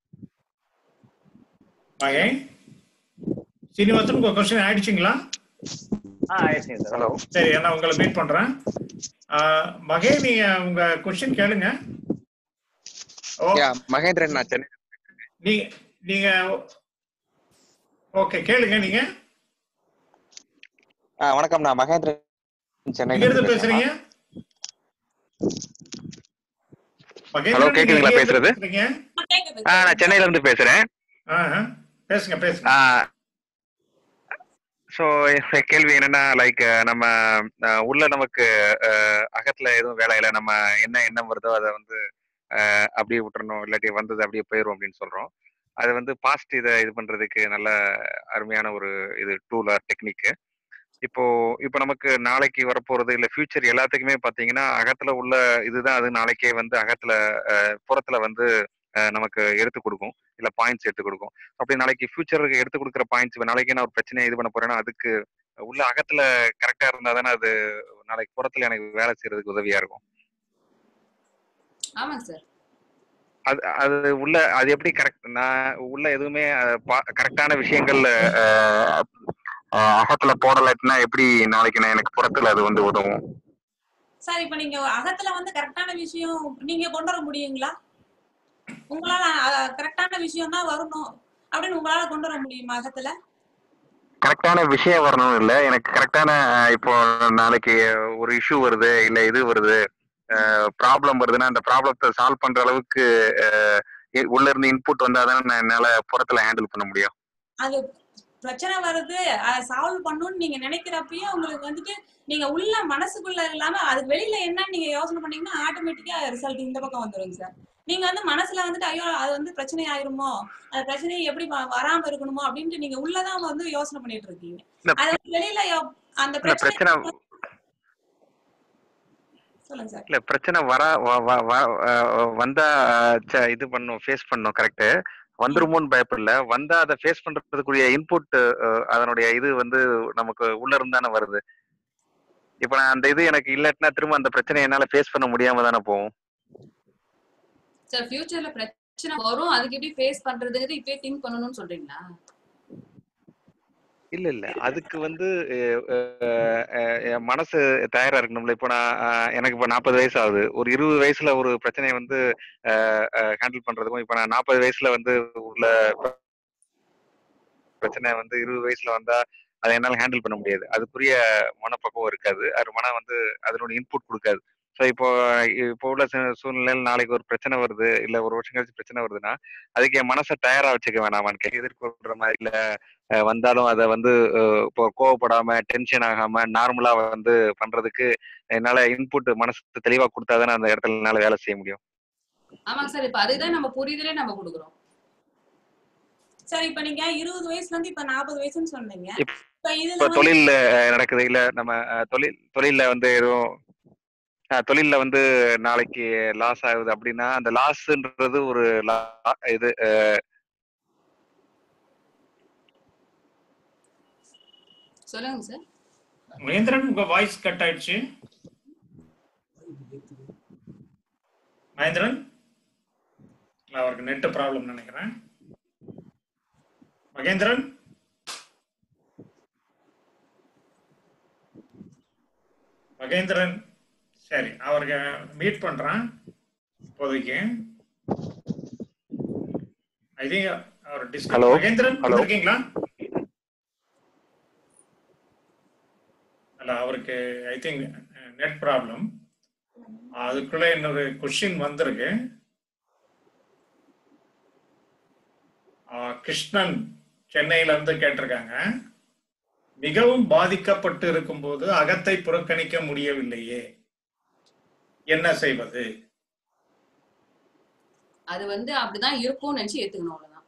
மகே, சீனிவாசன் உங்க क्वेश्चन ஆயிடுச்சுங்களா? ஆ ஆயிடுச்சுங்க சார். ஹலோ சரி, நான் உங்களை மீட் பண்றேன். மகே நீங்க உங்க क्वेश्चन கேளுங்க. ஓ யா மகேந்திரன், நான் சென்னை. நீங்க நீங்க ஓகே கேளுங்க. நீங்க ஆ வணக்கம், நான் மகேந்திரன் சென்னையில இருந்து இருந்து பேசுறீங்க. ஹலோ கேக்குதுங்களா பேசுறது? ஆ நான் சென்னையில இருந்து பேசுறேன். பேசுங்க பேசுங்க. ஸோ கேள்வி என்னன்னா, லைக் நம்ம உள்ள நமக்கு அகத்துல எதுவும் வேலை இல்லை, நம்ம என்ன எண்ணம் வருதோ அதை வந்து அப்படியே விட்டுறணும், இல்லாட்டி வந்தது அப்படியே போயிடும் அப்படின்னு சொல்றோம். அது வந்து பாஸ்ட் இதை இது பண்றதுக்கு நல்ல அருமையான ஒரு இது டூல் ஆர் டெக்னிக்கு. இப்போ இப்போ நமக்கு நாளைக்கு வரப்போறது இல்லை ஃபியூச்சர் எல்லாத்துக்குமே பார்த்தீங்கன்னா அகத்துல உள்ள இதுதான் அது நாளைக்கே வந்து அகத்துல புறத்துல வந்து நமக்கு எடுத்து கொடுக்கும், இல்லை பாயிண்ட்ஸ் எடுத்து கொடுக்கும். அப்படி நாளைக்கு ஃபியூச்சருக்கு எடுத்து கொடுக்குற பாயிண்ட்ஸ் நாளைக்கு நான் ஒரு பிரச்சனையை இது பண்ண போறேன்னா அதுக்கு உள்ள அகத்துல கரெக்டா இருந்தா தானே அது நாளைக்கு புறத்துல எனக்கு வேலை செய்யறதுக்கு உதவியா இருக்கும். ஆமாங்க சார். அது அது உள்ள அது எப்படி கரெக்ட், நான் உள்ள எதுவுமே கரெக்டான விஷயங்கள் அகத்துல போடலைன்னா எப்படி நாளைக்கு நான் எனக்கு புறத்துல அது வந்து உதவும்? சார் இப்ப நீங்க அகத்துல வந்து கரெக்டான விஷயம் நீங்க கொண்டு வர முடியுங்களா? உங்களால கரெக்டான விஷயம் தான் வரணும் அப்படின்னு உங்களால கொண்டு வர முடியுமா அகத்துல? கரெக்டான விஷயம் வரணும் இல்ல, எனக்கு கரெக்டான இப்போ நாளைக்கு ஒரு இஷ்யூ வருது இல்ல இது வருது ப்ராப்ளம் வருதுன்னா அந்த ப்ராப்ளத்தை சால்வ் பண்ற அளவுக்கு உள்ள இருந்து இன்புட் வந்தா தானே நான் என்னால புறத்துல ஹேண்டில் பண்ண முடியும். அது பிரச்சனை வருது அதை சால்வ் பண்ணணும்னு நீங்க நினைக்கிறப்பயே உங்களுக்கு வந்துட்டு நீங்க உள்ள மனசுக்குள்ள இல்லாம அதுக்கு வெளியில என்னன்னு நீங்க யோசனை பண்ணீங்கன்னா ஆட்டோமேட்டிக்கா ரிசல்ட் இந்த பக்கம் வந்துருங்க சார். நீங்க வந்து மனசுல வந்துட்டு ஐயோ அது வந்து பிரச்சனை ஆயிருமோ, அது பிரச்சனையை எப்படி வராம இருக்கணுமோ அப்படின்ட்டு நீங்க உள்ளதான் வந்து யோசனை பண்ணிட்டு இருக்கீங்க. அது வெளியில அந்த பிரச்சனை சொல்லுங்க சார். இல்ல பிரச்சனை வர வந்தா இது பண்ணும், ஃபேஸ் பண்ணும், கரெக்ட். வந்துருமோன்னு பயப்படல, வந்தா அதை ஃபேஸ் பண்றதுக்குரிய இன்புட் அதனுடைய இது வந்து நமக்கு உள்ள இருந்தானே வருது. இப்ப நான் அந்த இது எனக்கு இல்லாட்டினா திரும்ப அந்த பிரச்சனையை என்னால ஃபேஸ் பண்ண முடியாம தானே போகும். சார் ஃபியூச்சர்ல பிரச்சனை வரும், அதுக்கு எப்படி ஃபேஸ் பண்றதுங்கிறது இப்பயே திங்க் பண்ணணும்னு சொல்றீங்களா? இல்ல இல்ல அதுக்கு வந்து அஹ், அஹ், அஹ், என் மனசு தயாரா இருக்கணும்ல. இப்போ நான் அஹ், எனக்கு இப்போ நாற்பது வயசு ஆகுது. ஒரு இருபது வயசுல ஒரு பிரச்சனையை வந்து ஹேண்டில் பண்றதுக்கும் இப்போ நான் நாற்பது வயசுல வந்து உள்ள பிரச்சனை வந்து இருபது வயசுல வந்தா அதை என்னால ஹேண்டில் பண்ண முடியாது. அதுக்குரிய மனப்பக்குவம் இருக்காது. அது மனம் வந்து அதனோட இன்புட் கொடுக்காது. ஸோ இப்போ இப்போ உள்ள சூ- சூழ்நிலையில் நாளைக்கு ஒரு பிரச்சனை வருது, இல்ல ஒரு வருஷம் கழிச்சு பிரச்சனை வருதுன்னா அதுக்கு என் மனசை தயாரா வச்சுக்க வேணாமான்னு கேட்க எதிர்கொள்ற மாதிரி இல்ல. அஹ் வந்தாலும் அதை வந்து அஹ் இப்போ கோவப்படாம டென்ஷன் ஆகாம நார்மலா வந்து பண்றதுக்கு என்னால இன்புட் மனசு தெளிவா கொடுத்தாதானே அந்த இடத்துல என்னால வேலை செய்ய முடியும். ஆமாங்க சார், இப்ப அதுதான் நம்ம புரிதலே நம்ம கொடுக்குறோம். சார் இப்ப நீங்க இருபது வயசுல இருந்து இப்ப நாற்பது வயசுன்னு சொன்னீங்க. இப்ப இப்ப இதுல இப்போ வந்து தொழில்ல அஹ் நடக்குது, இல்ல நம்ம அஹ், தொழில் தொழில்ல வந்து எதுவும் அஹ், தொழில்ல வந்து நாளைக்கு லாஸ் ஆகுது அப்படின்னா அந்த லாஸ்ன்றது ஒரு லா- இது சொல்லுங்க சார். மகேந்திரன் உங்க வாய்ஸ் கட் ஆயிடுச்சு. மகேந்திரன் அவருக்கு நெட் ப்ராப்ளம் நினைக்கிறேன். மகேந்திரன் மகேந்திரன் சரி, அவருக்கு மீட் பண்றேன் இப்போதைக்கு. ஐ திங்க் அவர் டிஸ்கஸ். ஹலோ மகேந்திரன் ஹலோ இருக்கீங்களா? அல்ல, அவருக்கு ஐ திங்க் நெட் ப்ராப்ளம். அதுக்குள்ள இன்னொரு கொஸ்டின் வந்திருக்கு. ஆஹ் கிருஷ்ணன் சென்னையில இருந்து கேட்டிருக்காங்க, மிகவும் பாதிக்கப்பட்டு இருக்கும்போது அகத்தை புறக்கணிக்க முடியவில்லையே, என்ன செய்வது? அது வந்து அப்படிதான் இருக்கும்னு நினைச்சு ஏத்துக்கணும், அவ்வளவுதான்.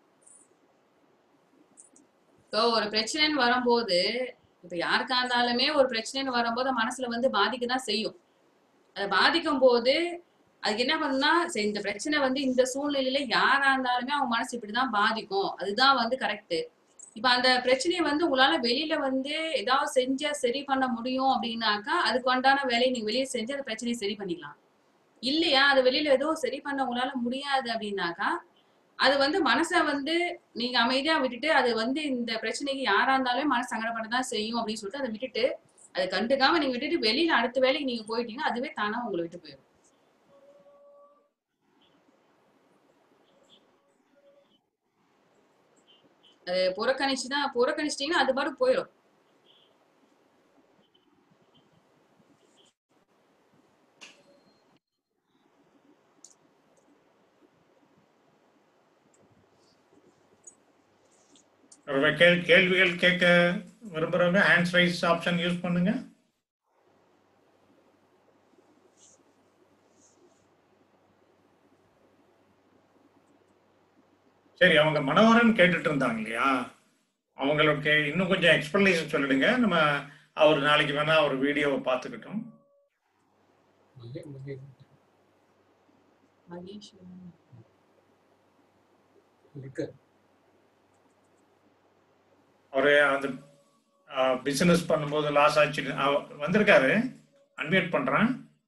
இப்போ ஒரு பிரச்சனைன்னு வரும்போது, இப்ப யாருக்கா இருந்தாலுமே ஒரு பிரச்சனைன்னு வரும்போது மனசுல வந்து பாதிக்கதான் செய்யும். அதை பாதிக்கும் போது அதுக்கு என்ன பண்ணுன்னா, சரி இந்த பிரச்சனை வந்து இந்த சூழ்நிலையில யாரா இருந்தாலுமே அவங்க மனசு இப்படிதான் பாதிக்கும், அதுதான் வந்து கரெக்ட். இப்ப அந்த பிரச்சனையை வந்து உங்களால வெளியில வந்து ஏதாவது செஞ்சா சரி பண்ண முடியும் அப்படின்னாக்கா அதுக்கு உண்டான வேலையை நீங்க வெளியே செஞ்சு அந்த பிரச்சனையை சரி பண்ணிக்கலாம். இல்லையா அது வெளியில ஏதோ சரி பண்ண உங்களால முடியாது அப்படின்னாக்கா அது வந்து மனசை வந்து நீங்க அமைதியா விட்டுட்டு, அது வந்து இந்த பிரச்சனைக்கு யாரா இருந்தாலும் மனசு சங்கடப்படதான் செய்யும் அப்படின்னு சொல்லிட்டு அதை விட்டுட்டு, அதை கண்டுக்காம நீங்க விட்டுட்டு வெளியில அடுத்த வேலைக்கு நீங்க போயிட்டீங்கன்னா அதுவே தானா உங்களை விட்டு போயிடும். அது புறக்கணிச்சுதான் புறக்கணிச்சிட்டீங்கன்னா அது பாட்டு போயிடும். கேள்- கேள்விகள் கேட்க விரும்புறவங்க ஹேண்ட்ஸ் ரைஸ் ஆப்ஷன் யூஸ் பண்ணுங்க. சரி, அவங்க மனோகரன் கேட்டுட்டு இருந்தாங்க இல்லையா, அவங்களுக்கு இன்னும் கொஞ்சம் எக்ஸ்பிளனேஷன் சொல்லிடுங்க. நம்ம அவர் நாளைக்கு வேணா ஒரு வீடியோவை பார்த்துக்கிட்டோம். மகே- மகே- மகேஷ் இருக்கு. அவரு அந்த பிசினஸ் பண்ணும்போது லாஸ் ஆச்சு அவ- வந்திருக்காரு. அன்மியூட் பண்றேன்.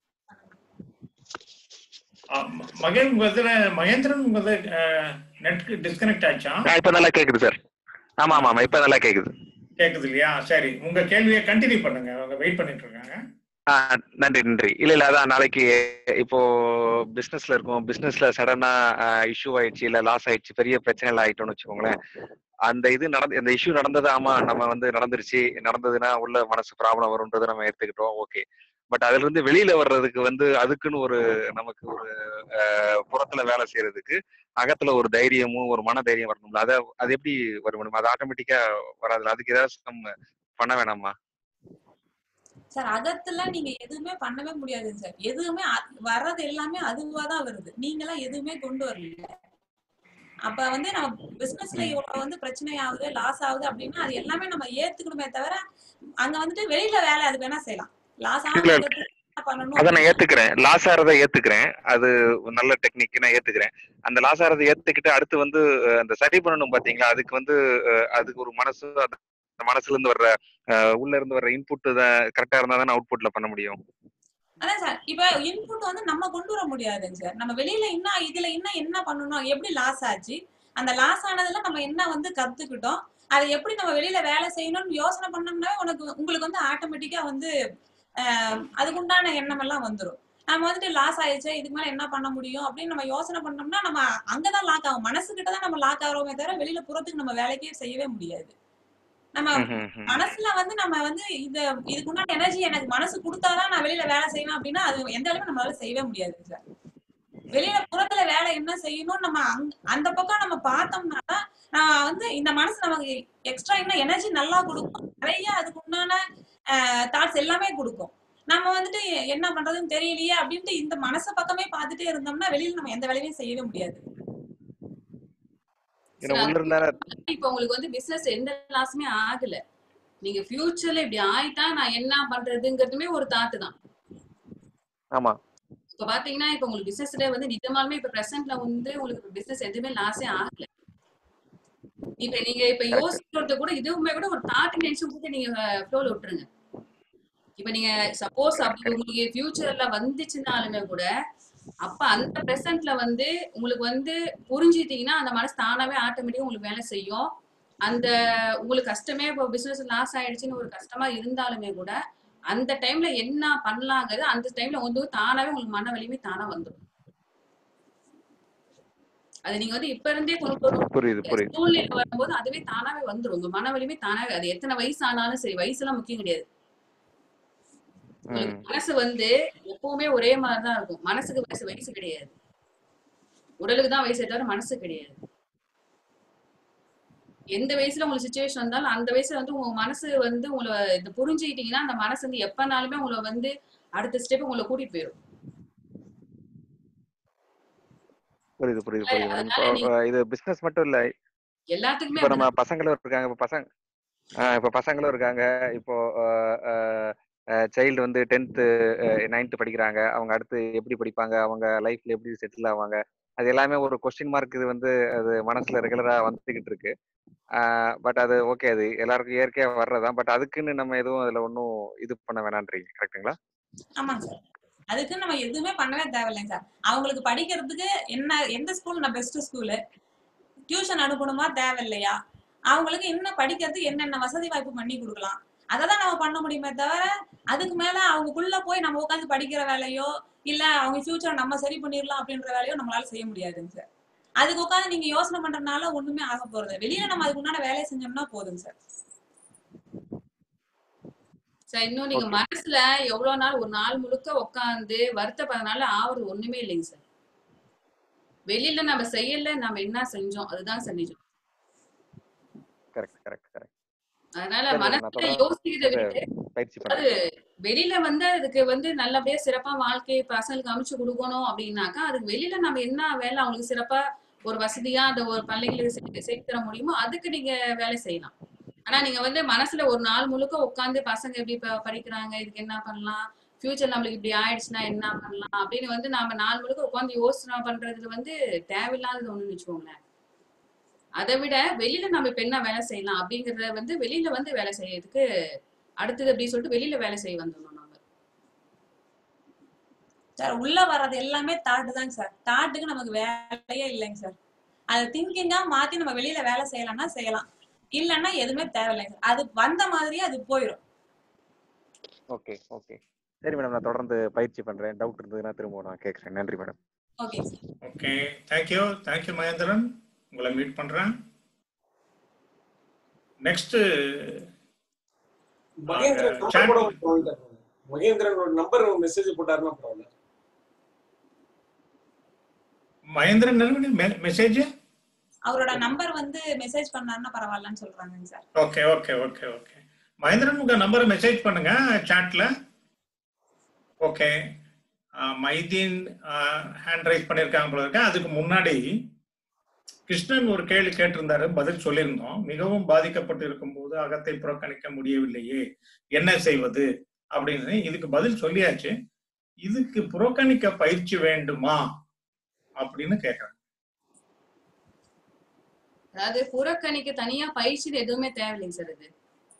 ஆ, ம- மகேன் உங்க இதுல மகேந்திரன் உங்க நெட் டிஸ்கனெக்ட் ஆச்சா? ஆ, இப்ப நல்லா கேக்குது சார். ஆமா ஆமா ஆமா இப்ப நல்லா கேக்குது. கேக்குது இல்லையா? சரி, உங்க கேள்வியை கண்டினியூ பண்ணுங்க, அவங்க வெயிட் பண்ணிட்டு இருக்காங்க. ஆ, நன்றி நன்றி. இல்ல இல்ல அதான் நாளைக்கு இப்போ பிசினஸ்ல இருக்கும், பிசினஸ்ல சடனா இஷ்யூ ஆயிடுச்சு, இல்ல லாஸ் ஆயிடுச்சு, பெரிய பிரச்சனைகள் ஆயிட்டோம்னு வச்சுக்கோங்களேன். அந்த இது நடந்து அந்த இஷ்யூ நடந்தது, ஆமா நம்ம வந்து நடந்துருச்சு, நடந்ததுன்னா உள்ள மனசு ப்ராப்ளம் வரும்ன்றதை நம்ம எடுத்துக்கிட்டோம், ஓகே. பட் அதுல இருந்து வெளியில வர்றதுக்கு வந்து அதுக்குன்னு ஒரு நமக்கு ஒரு அஹ், புறத்துல வேலை செய்யறதுக்கு அகத்துல ஒரு தைரியமும் ஒரு மன தைரியம் வரணும்ல. அதை அது எப்படி வரும்? அது ஆட்டோமேட்டிக்கா வராதுல, அதுக்கு ஏதாவது நம்ம பண்ண வேணாமா? சார் அகத்துல நீங்க எதுவுமே பண்ணவே முடியாது சார். எதுவுமே அ- வர்றது எல்லாமே அதுவாதான் வருது. நீங்க எல்லாம் எதுவுமே கொண்டு வரல. அப்ப வந்து நம்ம பிசினஸ்ல ம். இவ்வளவு வந்து பிரச்சனை ஆகுது, லாஸ் ஆகுது அப்படின்னா அது எல்லாமே நம்ம ஏத்துக்கணுமே தவிர, அங்க வந்துட்டு வெளியில வேலை அதுக்கு வேணா செய்யலாம். லாஸ் ஆகாம இல்ல இருக்கிறதுக்கு என்ன பண்ணணும் அதை நான் அப்படின்னா, ஏத்துக்கிறேன், லாஸ் ஆறதை ஏத்துக்கிறேன், அது ஒரு நல்ல டெக்னிக் நான் ஏத்துக்கிறேன். அந்த லாஸ் ஆறதை ஏத்துக்கிட்டு அடுத்து வந்து அஹ், அந்த சரி பண்ணணும் பாத்தீங்களா, அதுக்கு வந்து அஹ், அதுக்கு ஒரு மனசு மனசுல இருந்து வர்ற அஹ், உள்ள இருந்து வர்ற இன்புட் கரெக்டா இருந்தா தானே அவுட்புட்ல பண்ண முடியும். அதான் சார், இப்ப இன்புட் வந்து நம்ம கொண்டு வர முடியாதுங்க சார். நம்ம வெளியில இன்னும் இதுல இன்னும் என்ன பண்ணணும், எப்படி லாஸ் ஆச்சு, அந்த லாஸ் ஆனதுல நம்ம என்ன வந்து கத்துக்கிட்டோம், அதை எப்படி நம்ம வெளியில வேலை செய்யணும்னு யோசனை பண்ணோம்னா உனக்கு உங்களுக்கு வந்து ஆட்டோமேட்டிக்கா வந்து ஆஹ் அதுக்குண்டான எண்ணம் எல்லாம் வந்துடும். நம்ம வந்துட்டு லாஸ் ஆயிடுச்சு, இதுக்கு மேல என்ன பண்ண முடியும் அப்படின்னு நம்ம யோசனை பண்ணோம்னா நம்ம அங்கதான் லாக் ஆகும். மனசுகிட்ட தான் நம்ம லாக் ஆகிறோமே தவிர வெளியில புறத்துக்கு நம்ம வேலைக்கே செய்யவே முடியாது. நம்ம மனசுல வந்து நம்ம வந்து இது இதுக்குண்டான எனர்ஜி எனக்கு மனசு கொடுத்தாதான் நான் வெளியில வேலை செய்வேன் அப்படின்னா அது எந்த அளவுக்கு நம்மளால செய்யவே முடியாது சார். வெளியில புறத்துல வேலை என்ன செய்யணும் நம்ம அந்த பக்கம் நம்ம பார்த்தோம்னா தான் நான் வந்து இந்த மனசு நமக்கு எக்ஸ்ட்ரா இன்னும் எனர்ஜி நல்லா கொடுக்கும், நிறைய அதுக்கு உண்டான தாட்ஸ் எல்லாமே கொடுக்கும். நம்ம வந்துட்டு என்ன பண்றதுன்னு தெரியலையே அப்படின்ட்டு இந்த மனச பக்கமே பார்த்துட்டே இருந்தோம்னா வெளியில நம்ம எந்த வேலையும் செய்யவே முடியாது. இப்ப உங்களுக்கு வந்து பிசினஸ் எந்த லாஸுமே ஆகல, நீங்க ஃபியூச்சர்ல இப்படி ஆயிட்டா நான் என்ன பண்றதுங்கிறதுமே ஒரு தாட் தான். ஆமா, இப்ப பாத்தீங்கன்னா இப்ப உங்களுக்கு பிசினஸ்ல வந்து நிஜமாலுமே இப்ப பிரசன்ட்ல வந்து உங்களுக்கு பிசினஸ் எதுவுமே லாஸே ஆகல. இப்ப நீங்க இப்ப யோசிக்கிறது கூட இதுவுமே கூட ஒரு தாட் நினைச்சு கூட நீங்க ஃப்ளோல விட்டுருங்க. இப்ப நீங்க சப்போஸ் அப்படி உங்களுக்கு ஃபியூச்சர்ல வந்துச்சுனாலுமே கூட அப்ப அந்த பிரசன்ட்ல வந்து உங்களுக்கு வந்து புரிஞ்சுட்டீங்கன்னா அந்த மனசு தானாவே ஆட்டோமேட்டிக்கா உங்களுக்கு வேலை செய்யும். அந்த உங்களுக்கு கஷ்டமே இப்போ பிசினஸ் லாஸ் ஆயிடுச்சுன்னு ஒரு கஷ்டமா இருந்தாலுமே கூட அந்த டைம்ல என்ன பண்ணலாங்கிறது அந்த டைம்ல வந்து தானாவே உங்களுக்கு மன வலிமை தானா வந்துடும். அது நீங்க வந்து இப்ப இருந்தே கொண்டு வரும் சூழ்நிலை வரும்போது அதுவே தானாவே வந்துடும். உங்க மன வலிமை தானாவே, அது எத்தனை வயசு ஆனாலும் சரி, வயசுலாம் முக்கியம் கிடையாது. மனசு வந்து எப்பவுமே ஒரே மாதிரிதான் இருக்கும். மனசுக்கு வயசு வயசு கிடையாது, உடலுக்கு தான் வயசு தவிர மனசு கிடையாது. எந்த வயசுல உங்களுக்கு சுச்சுவேஷன் வந்தாலும் அந்த வயசுல வந்து உங்க மனசு வந்து உங்களை இந்த புரிஞ்சுக்கிட்டீங்கன்னா அந்த மனசு வந்து எப்பனாலுமே உங்களை வந்து அடுத்த ஸ்டெப் உங்களை கூட்டிட்டு போயிடும். புரியுது புரியுது புரியுது. இது பிசினஸ் மட்டும் இல்ல, எல்லாத்துக்குமே இப்ப நம்ம பசங்களும் இருக்காங்க. இப்ப பசங்க ஆஹ் இப்ப பசங்களும் இருக்காங்க. இப்போ சைல்டு வந்து டென்த்து நைன்த்து படிக்கிறாங்க. அவங்க அடுத்து எப்படி படிப்பாங்க, அவங்க லைஃப்ல எப்படி செட்டில் ஆவாங்க, அது எல்லாமே ஒரு கொஸ்டின் மார்க். இது வந்து அது மனசுல ரெகுலரா வந்துகிட்டு இருக்கு. பட் அது ஓகே, அது எல்லாருக்கும் இயற்கையா வர்றதான். பட் அதுக்குன்னு நம்ம எதுவும் அதுல ஒன்றும் இது பண்ண வேணான்றீங்க, கரெக்டுங்களா? ஆமாங்க சார், அதுக்கு நம்ம எதுவுமே பண்ணவே தேவையில்லைங்க சார். அவங்களுக்கு படிக்கிறதுக்கு என்ன எந்த ஸ்கூல் நான் பெஸ்ட் ஸ்கூலு, டியூஷன் அனுப்பணுமா தேவையில்லையா, அவங்களுக்கு என்ன படிக்கிறதுக்கு என்னென்ன வசதி வாய்ப்பு பண்ணி கொடுக்கலாம், அததான் நம்ம பண்ண முடியுமே தவிர அதுக்கு மேல அவங்களுக்குள்ள போய் நம்ம உட்காந்து படிக்கிற வேலையோ இல்ல அவங்க ஃபியூச்சர் நம்ம சரி பண்ணிடலாம் அப்படின்ற வேலையோ நம்மளால செய்ய முடியாதுங்க சார். அதுக்கு உட்காந்து நீங்க யோசனை பண்றதுனால ஒண்ணுமே ஆக போறது, வெளியில நம்ம அதுக்கு உண்டான வேலையை செஞ்சோம்னா போதுங்க சார். சார் இன்னும் நீங்க மனசுல எவ்வளவு நாள் ஒரு நாள் முழுக்க உட்காந்து வருத்தப்படுறதுனால ஆவறது ஒண்ணுமே இல்லைங்க சார். வெளியில நம்ம செய்யல, நம்ம என்ன செஞ்சோம் அதுதான் சார் நிஜம். Correct correct correct. அதனால மனசுல யோசிக்கிறத விட்டு அது வெளியில வந்து அதுக்கு வந்து நல்லபடியா சிறப்பா வாழ்க்கை பசங்களுக்கு அமைச்சு கொடுக்கணும் அப்படின்னாக்கா அதுக்கு வெளியில நம்ம என்ன வேலை அவங்களுக்கு சிறப்பா ஒரு வசதியா அந்த ஒரு பள்ளிகளுக்கு செய்து தர முடியுமோ அதுக்கு நீங்க வேலை செய்யலாம். ஆனா நீங்க வந்து மனசுல ஒரு நாள் முழுக்க உட்காந்து பசங்க எப்படி படிக்கிறாங்க, இதுக்கு என்ன பண்ணலாம், ஃபியூச்சர் நம்மளுக்கு இப்படி ஆயிடுச்சுன்னா என்ன பண்ணலாம் அப்படின்னு வந்து நாம நாள் முழுக்க உட்காந்து யோசனை பண்றதுல வந்து தேவையில்லாதது ஒண்ணுன்னு வச்சுக்கோங்களேன். அதை விட வெளியில நம்ம இப்ப என்ன வேலை செய்யலாம் அப்படிங்கறத வந்து வெளியில வந்து வேலை செய்யறதுக்கு அடுத்தது அப்படின்னு சொல்லிட்டு வெளியில வேலை செய்ய வந்துடணும் நம்ம. சார் உள்ள வர்றது எல்லாமே தாட்டு தாங்க சார். தாட்டுக்கு நமக்கு வேலையே இல்லைங்க சார். அது திங்கிங்கா மாத்தி நம்ம வெளியில வேலை செய்யலாம்னா செய்யலாம், இல்லன்னா எதுவுமே தேவையில்லைங்க. அது வந்த மாதிரியே அது போயிடும். ஓகே ஓகே சரி மேடம், நான் தொடர்ந்து பயிற்சி பண்றேன். டவுட் இருந்ததுன்னா திரும்ப நான் கேட்கறேன். நன்றி madam. Okay okay, thank you thank you Mahendran, உங்களை மீட் பண்றேன். நெக்ஸ்ட் மகேந்திரனோட நம்பர் மெசேஜ் போட்டாருன்னா பரவாயில்ல. மகேந்திரன் மெசேஜ் அவரோட நம்பர் வந்து மெசேஜ் பண்ணாருன்னா பரவாயில்லன்னு சொல்றாங்க sir. Okay okay okay okay Mahendran உங்க நம்பரை மெசேஜ் பண்ணுங்க சாட்ல. ஓகே, மைதீன் ஹேண்ட் ரைஸ் பண்ணிருக்காங்க போல இருக்க. அதுக்கு முன்னாடி கிருஷ்ணன் ஒரு கேள்வி கேட்டிருந்தாரு, பதில் சொல்லியிருந்தோம். மிகவும் பாதிக்கப்பட்டு இருக்கும் போது அகத்தை புறக்கணிக்க முடியவில்லையே, என்ன செய்வது அப்படின்னு. இதுக்கு பதில் சொல்லியாச்சு. இதுக்கு புறக்கணிக்க பயிற்சி வேண்டுமா அப்படின்னு கேக்குறேன். அதாவது புறக்கணிக்க தனியா பயிற்சி எதுவுமே தேவையில்லைங்க சார். இது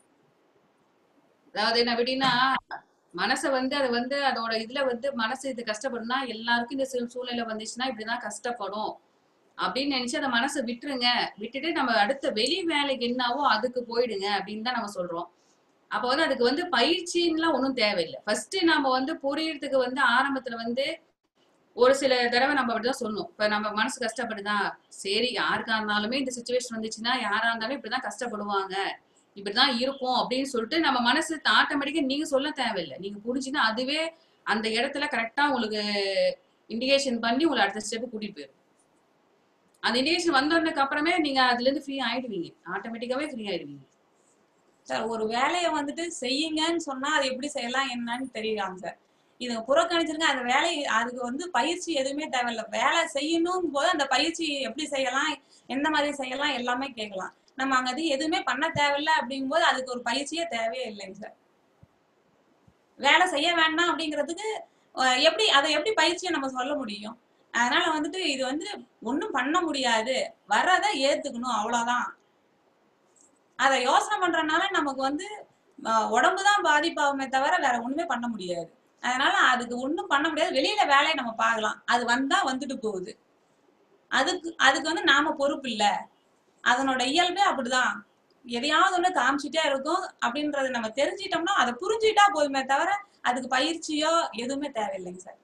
அதாவது என்ன எப்படின்னா மனசை வந்து அது வந்து அதோட இதுல வந்து மனசு இது கஷ்டப்படும்னா எல்லாருக்கும் இந்த சூ- சூழ்நிலை வந்துச்சுன்னா இப்படிதான் கஷ்டப்படும் அப்படின்னு நினைச்சு அந்த மனசை விட்டுருங்க. விட்டுட்டு நம்ம அடுத்த வெளி வேலைக்கு என்னவோ அதுக்கு போயிடுங்க அப்படின்னு தான் நம்ம சொல்றோம். அப்ப வந்து அதுக்கு வந்து பயிற்சின்னுலாம் ஒன்றும் தேவையில்லை. ஃபர்ஸ்ட் நம்ம வந்து புரியறதுக்கு வந்து ஆரம்பத்துல வந்து ஒரு சில தடவை நம்ம அப்படிதான் சொல்லணும். இப்ப நம்ம மனசு கஷ்டப்படுதா, சரி யாருக்கா இருந்தாலுமே இந்த சுச்சுவேஷன் வந்துச்சுன்னா யாரா இருந்தாலும் இப்படிதான் கஷ்டப்படுவாங்க, இப்படிதான் இருக்கும் அப்படின்னு சொல்லிட்டு நம்ம மனசு ஆட்டோமேட்டிக்கா நீங்க சொல்ல தேவையில்லை. நீங்க புரிஞ்சுன்னா அதுவே அந்த இடத்துல கரெக்டா உங்களுக்கு இண்டிகேஷன் பண்ணி உங்களை அடுத்த ஸ்டெப் கூட்டிட்டு போயிடும். அந்த இண்டிகேஷன் வந்தோடனே அப்புறமே நீங்க அதுல இருந்து ஃப்ரீ ஆயிடுவீங்க, ஆட்டோமேட்டிக்காவே ஃப்ரீ ஆயிடுவீங்க. சார் ஒரு வேலையை வந்துட்டு செய்யுங்கன்னு சொன்னா அது எப்படி செய்யலாம் என்னன்னு தெரியலாம் சார். இது புறக்கணிச்சிருங்க அந்த வேலையை, அதுக்கு வந்து பயிற்சி எதுவுமே தேவையில்லை. வேலை செய்யணும் போது அந்த பயிற்சி எப்படி செய்யலாம், எந்த மாதிரி செய்யலாம் எல்லாமே கேட்கலாம். நம்ம அங்க அது எதுவுமே பண்ண தேவையில்லை அப்படிங்கும் போது அதுக்கு ஒரு பயிற்சியே தேவையே இல்லைங்க சார். வேலை செய்ய வேண்டாம் அப்படிங்கிறதுக்கு அஹ், எப்படி அதை எப்படி பயிற்சியை நம்ம சொல்ல முடியும்? அதனால வந்துட்டு இது வந்து ஒண்ணும் பண்ண முடியாது, வர்றதை ஏத்துக்கணும் அவ்வளவுதான். அதை யோசனை பண்றதுனால நமக்கு வந்து அஹ், உடம்புதான் பாதிப்பாகுமே தவிர வேற ஒண்ணுமே பண்ண முடியாது. அதனால அதுக்கு ஒண்ணும் பண்ண முடியாது. வெளியில வேலையை நம்ம பார்க்கலாம், அது வந்தா வந்துட்டு போகுது. அதுக்கு அதுக்கு வந்து நாம பொறுப்பு இல்ல. அதனோட இயல்பே அப்படிதான், எதையாவது ஒண்ணு காமிச்சிட்டே இருக்கும். அப்படின்றத நம்ம தெரிஞ்சிட்டோம்னா அதை புரிஞ்சுட்டா போதுமே தவிர அதுக்கு பயிற்சியோ எதுவுமே தேவையில்லைங்க சார்.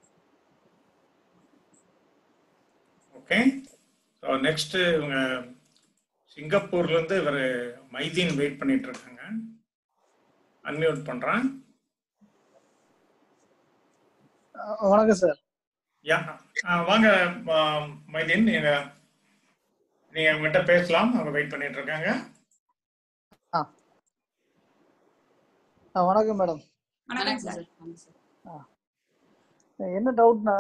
ஓகே. ஸோ நெக்ஸ்ட் இவங்க சிங்கப்பூர்ல இருந்து இவர் மைதீன் வெயிட் பண்ணிட்டு இருக்காங்க. அன்மியூட் பண்றேன். வணக்கம் சார். யா வாங்க மைதீன், நீங்க நீங்க உங்ககிட்ட பேசலாம். அவங்க வெயிட் பண்ணிட்டு இருக்காங்க. வணக்கம் மேடம். வணக்கம் சார். என்ன டவுட்னா,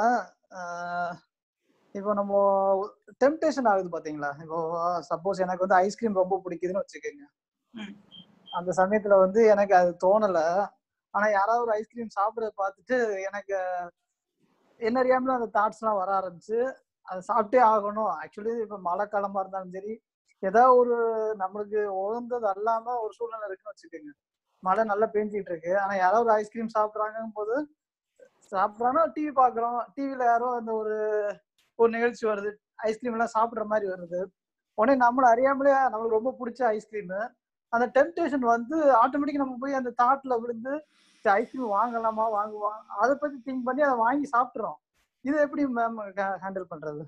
இப்போ நம்ம டெம்டேஷன் ஆகுது பாத்தீங்களா. இப்போ சப்போஸ் எனக்கு வந்து ஐஸ்கிரீம் ரொம்ப பிடிக்குதுன்னு வச்சுக்கோங்க. அந்த சமயத்துல வந்து எனக்கு அது தோணல. ஆனா யாராவது ஒரு ஐஸ்கிரீம் சாப்பிட்றத பார்த்துட்டு எனக்கு என்ன அறியாமல அந்த தாட்ஸ் எல்லாம் வர ஆரம்பிச்சு அதை சாப்பிட்டே ஆகணும். ஆக்சுவலி இப்ப மழை காலமா இருந்தாலும் சரி, ஏதாவது ஒரு நம்மளுக்கு உகந்தது அல்லாம ஒரு சூழ்நிலை இருக்குன்னு வச்சுக்கோங்க. மழை நல்லா பெஞ்சிட்டு இருக்கு, ஆனா யாராவது ஒரு ஐஸ்கிரீம் சாப்பிட்றாங்கும் போது சாப்பிட்றாங்கன்னா டிவி பாக்குறோம், டிவில யாரோ அந்த ஒரு ஒரு நிகழ்ச்சி வருது, ஐஸ்கிரீம் எல்லாம் சாப்பிட்ற மாதிரி வருது. உடனே நம்மள அறியாமலே நம்மளுக்கு ரொம்ப பிடிச்ச ஐஸ்கிரீம், அந்த டெம்டேஷன் வந்து ஆட்டோமேட்டிக்கா நம்ம போய் அந்த தாட்ல விழுந்து ஐஸ்கிரீம் வாங்கலாமா வாங்குவோம், அதை பத்தி திங்க் பண்ணி அதை வாங்கி சாப்பிட்றோம். இது எப்படி மேம் ஹேண்டில் பண்றது?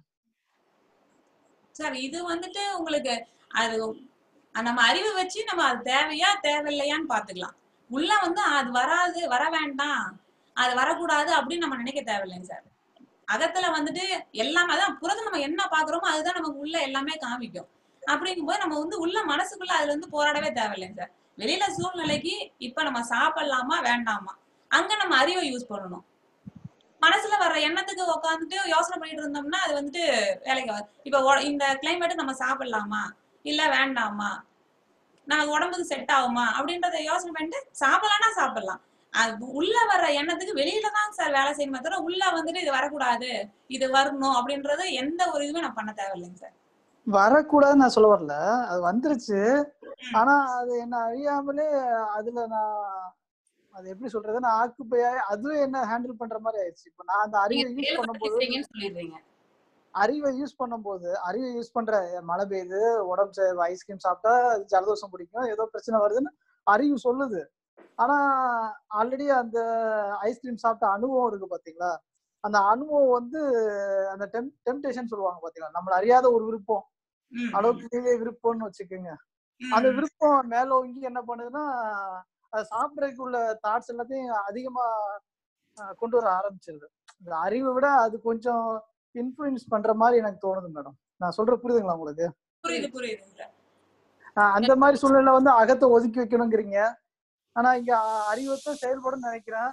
சார் இது வந்துட்டு உங்களுக்கு அது நம்ம அறிவை வச்சு நம்ம அது தேவையா தேவையில்லையான்னு பாத்துக்கலாம். உள்ள வந்து அது வராது, வர வேண்டாம், அது வரக்கூடாது அப்படின்னு நம்ம நினைக்க தேவையில்லைங்க சார். அகத்துல வந்துட்டு எல்லாமே அதான் புறத்துல நம்ம என்ன பாக்குறோமோ அதுதான் நமக்கு உள்ள எல்லாமே காமிக்கும். அப்படிங்கும்போது நம்ம வந்து உள்ள மனசுக்குள்ள அதுல இருந்து போராடவே தேவையில்லைங்க சார். வெளியில சூழ்நிலைக்கு இப்ப நம்ம சாப்பிடலாமா வேண்டாமா, அங்க நம்ம அறிவை யூஸ் பண்ணணும். மனசுல வர்ற எண்ணத்துக்கு உட்காந்துட்டு யோசனை பண்ணிட்டு இருந்தோம்னா அது வந்துட்டு வேலைக்கு ஆகாது. இப்ப இந்த கிளைமேட் நம்ம சாப்பிடலாமா இல்ல வேண்டாமா, நமக்கு உடம்புக்கு செட் ஆகுமா அப்படின்றத யோசனை பண்ணிட்டு சாப்பிடலாம்னா சாப்பிடலாம். அது உள்ள வர்ற எண்ணத்துக்கு வெளியில தான் சார் வேலை செய்யணுமே தவிர உள்ள வந்துட்டு இது வரக்கூடாது இது வரணும் அப்படின்றது எந்த ஒரு இதுவுமே நான் பண்ண தேவையில்லைங்க சார். வரக்கூடாதுன்னு நான் சொல்ல வரல, அது வந்துருச்சு. ஆனா அது என்ன அறியாமலே அதுல நான் அது எப்படி சொல்றது, நான் ஆக்குப்பை அதுவே என்ன ஹேண்டில் பண்ற மாதிரி ஆயிடுச்சு. இப்ப நான் அந்த அறிவை யூஸ் பண்ணும்போது அறிவை யூஸ் பண்ணும்போது அறிவை யூஸ் பண்ற மழை பெய்யுது, உடம்பு ஐஸ்கிரீம் சாப்பிட்டா ஜலதோஷம் பிடிக்கும், ஏதோ பிரச்சனை வருதுன்னு அறிவு சொல்லுது. ஆனா ஆல்ரெடி அந்த ஐஸ்கிரீம் சாப்பிட்ட அனுபவம் இருக்கு பாத்தீங்களா, அந்த அனுபவம் வந்து அந்த டெம் டெம்டேஷன் சொல்லுவாங்க பாத்தீங்களா, நம்மள அறியாத ஒரு விருப்பம், அளவுக்கு விருப்பம்னு வச்சுக்கோங்க. அந்த விருப்பம் மேலோங்கி என்ன பண்ணுதுன்னா அதை சாப்பிட்றதுக்கு உள்ள தாட்ஸ் எல்லாத்தையும் அதிகமா கொண்டு வர ஆரம்பிச்சிருது. இந்த அறிவை விட அது கொஞ்சம் இன்ஃப்ளூயன்ஸ் பண்ற மாதிரி எனக்கு தோணுது மேடம். நான் சொல்ற புரியுதுங்களா உங்களுக்கு? புரியுது புரியுது. அந்த மாதிரி சூழ்நிலை வந்து அகத்தை ஒதுக்கி வைக்கணுங்கிறீங்க, ஆனா இங்க அறிவத்தான் செயல்படும் நினைக்கிறேன்.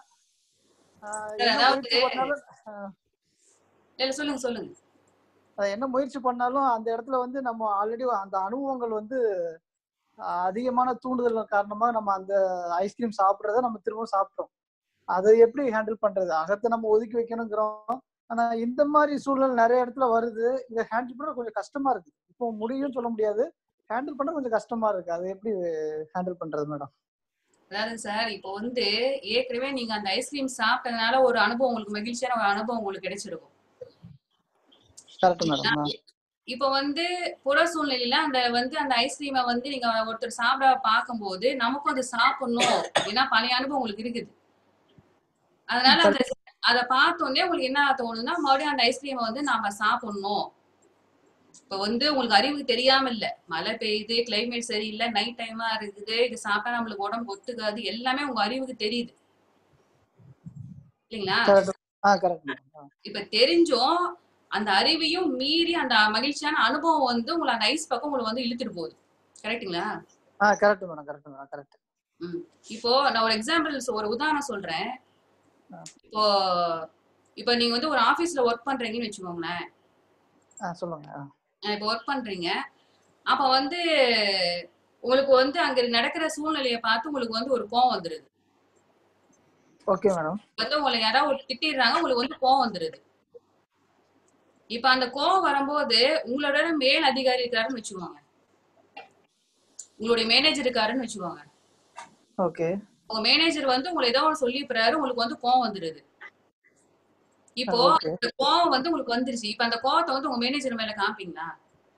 சொல்லுங்க சொல்லுங்க. என்ன முயற்சி பண்ணாலும் அந்த இடத்துல வந்து நம்ம ஆல்ரெடி அந்த அனுபவங்கள் வந்து அதிகமான தூண்டுதல் காரணமா நம்ம அந்த ஐஸ்கிரீம் சாப்பிட்றத நம்ம திரும்ப சாப்பிட்டோம். அதை எப்படி ஹேண்டில் பண்றது? அகத்தை நம்ம ஒதுக்கி வைக்கணுங்கிறோம், ஆனா இந்த மாதிரி சூழ்நிலை நிறைய இடத்துல வருது. இதை ஹேண்டில் பண்ண கொஞ்சம் கஷ்டமா இருக்கு. இப்போ முடியும்னு சொல்ல முடியாது, ஹேண்டில் பண்ண கொஞ்சம் கஷ்டமா இருக்கு. அதை எப்படி ஹேண்டில் பண்றது மேடம்? அதாவது சார் இப்போ வந்து ஏற்கனவே நீங்க அந்த ஐஸ்கிரீம் சாப்பிட்டதுனால ஒரு அனுபவம் உங்களுக்கு மகிழ்ச்சியான ஒரு அனுபவம் உங்களுக்கு கிடைச்சிருக்கும். Correct madam. இப்போ வந்து புற சூழ்நிலையில அந்த வந்து அந்த ஐஸ்கிரீமை வந்து நீங்க ஒருத்தர் சாப்பிட பார்க்கும்போது நமக்கும் அது சாப்பிடணும் ஏன்னா பழைய அனுபவம் உங்களுக்கு இருக்குது. அதனால அந்த அதை பார்த்தோன்னே உங்களுக்கு என்ன தோணுன்னா மறுபடியும் அந்த ஐஸ்கிரீமை வந்து நாம சாப்பிடணும். இப்ப வந்து உங்களுக்கு அறிவுக்கு தெரியாம இல்ல, மழை பெய்யுது, கிளைமேட் சரியில்லை, நைட் டைமா இருக்குது, இது சாப்பிட்டா நம்மளுக்கு உடம்பு ஒத்துக்காது, எல்லாமே உங்க அறிவுக்கு தெரியுது இல்லைங்களா? இப்ப தெரிஞ்சும் அந்த அறிவையும் மீறி அந்த மகிழ்ச்சியான அனுபவம் வந்து உங்களை அந்த ஐஸ் பக்கம் உங்களை வந்து இழுத்துட்டு போகுது. கரெக்டுங்களா? Correct madam. Correct madam. Correct. ம் இப்போ நான் ஒரு எக்ஸாம்பிள் ஒரு உதாரணம் சொல்றேன். இப்போ இப்போ நீங்க வந்து ஒரு ஆபீஸ்ல ஒர்க் பண்றீங்கன்னு வச்சுக்கோங்களேன். சொல்லுங்க. இப்போ ஒர்க் பண்றீங்க, அப்ப வந்து உங்களுக்கு வந்து அங்க நடக்கிற சூழ்நிலையை பார்த்து உங்களுக்கு வந்து ஒரு கோவம் வந்துருது. Okay madam. வந்து உங்களை யாராவது திட்டிடுறாங்க, உங்களுக்கு வந்து கோவம் வந்துருது. இப்ப அந்த கோவம் வரும்போது உங்களோட மேல் அதிகாரி இருக்காருன்னு வச்சுக்கோங்க, உங்களுடைய மேனேஜர் இருக்காருன்னு வச்சுக்கோங்க. ஓகே. உங்க மேனேஜர் வந்து உங்களை ஏதோ ஒன்று சொல்லி போறாரு, உங்களுக்கு வந்து கோவம் வந்துருது. இப்போ அந்த கோவம் வந்து உங்களுக்கு வந்துருச்சு, இப்ப அந்த கோவத்தை வந்து உங்க மேனேஜர் மேல காமிப்பீங்களா?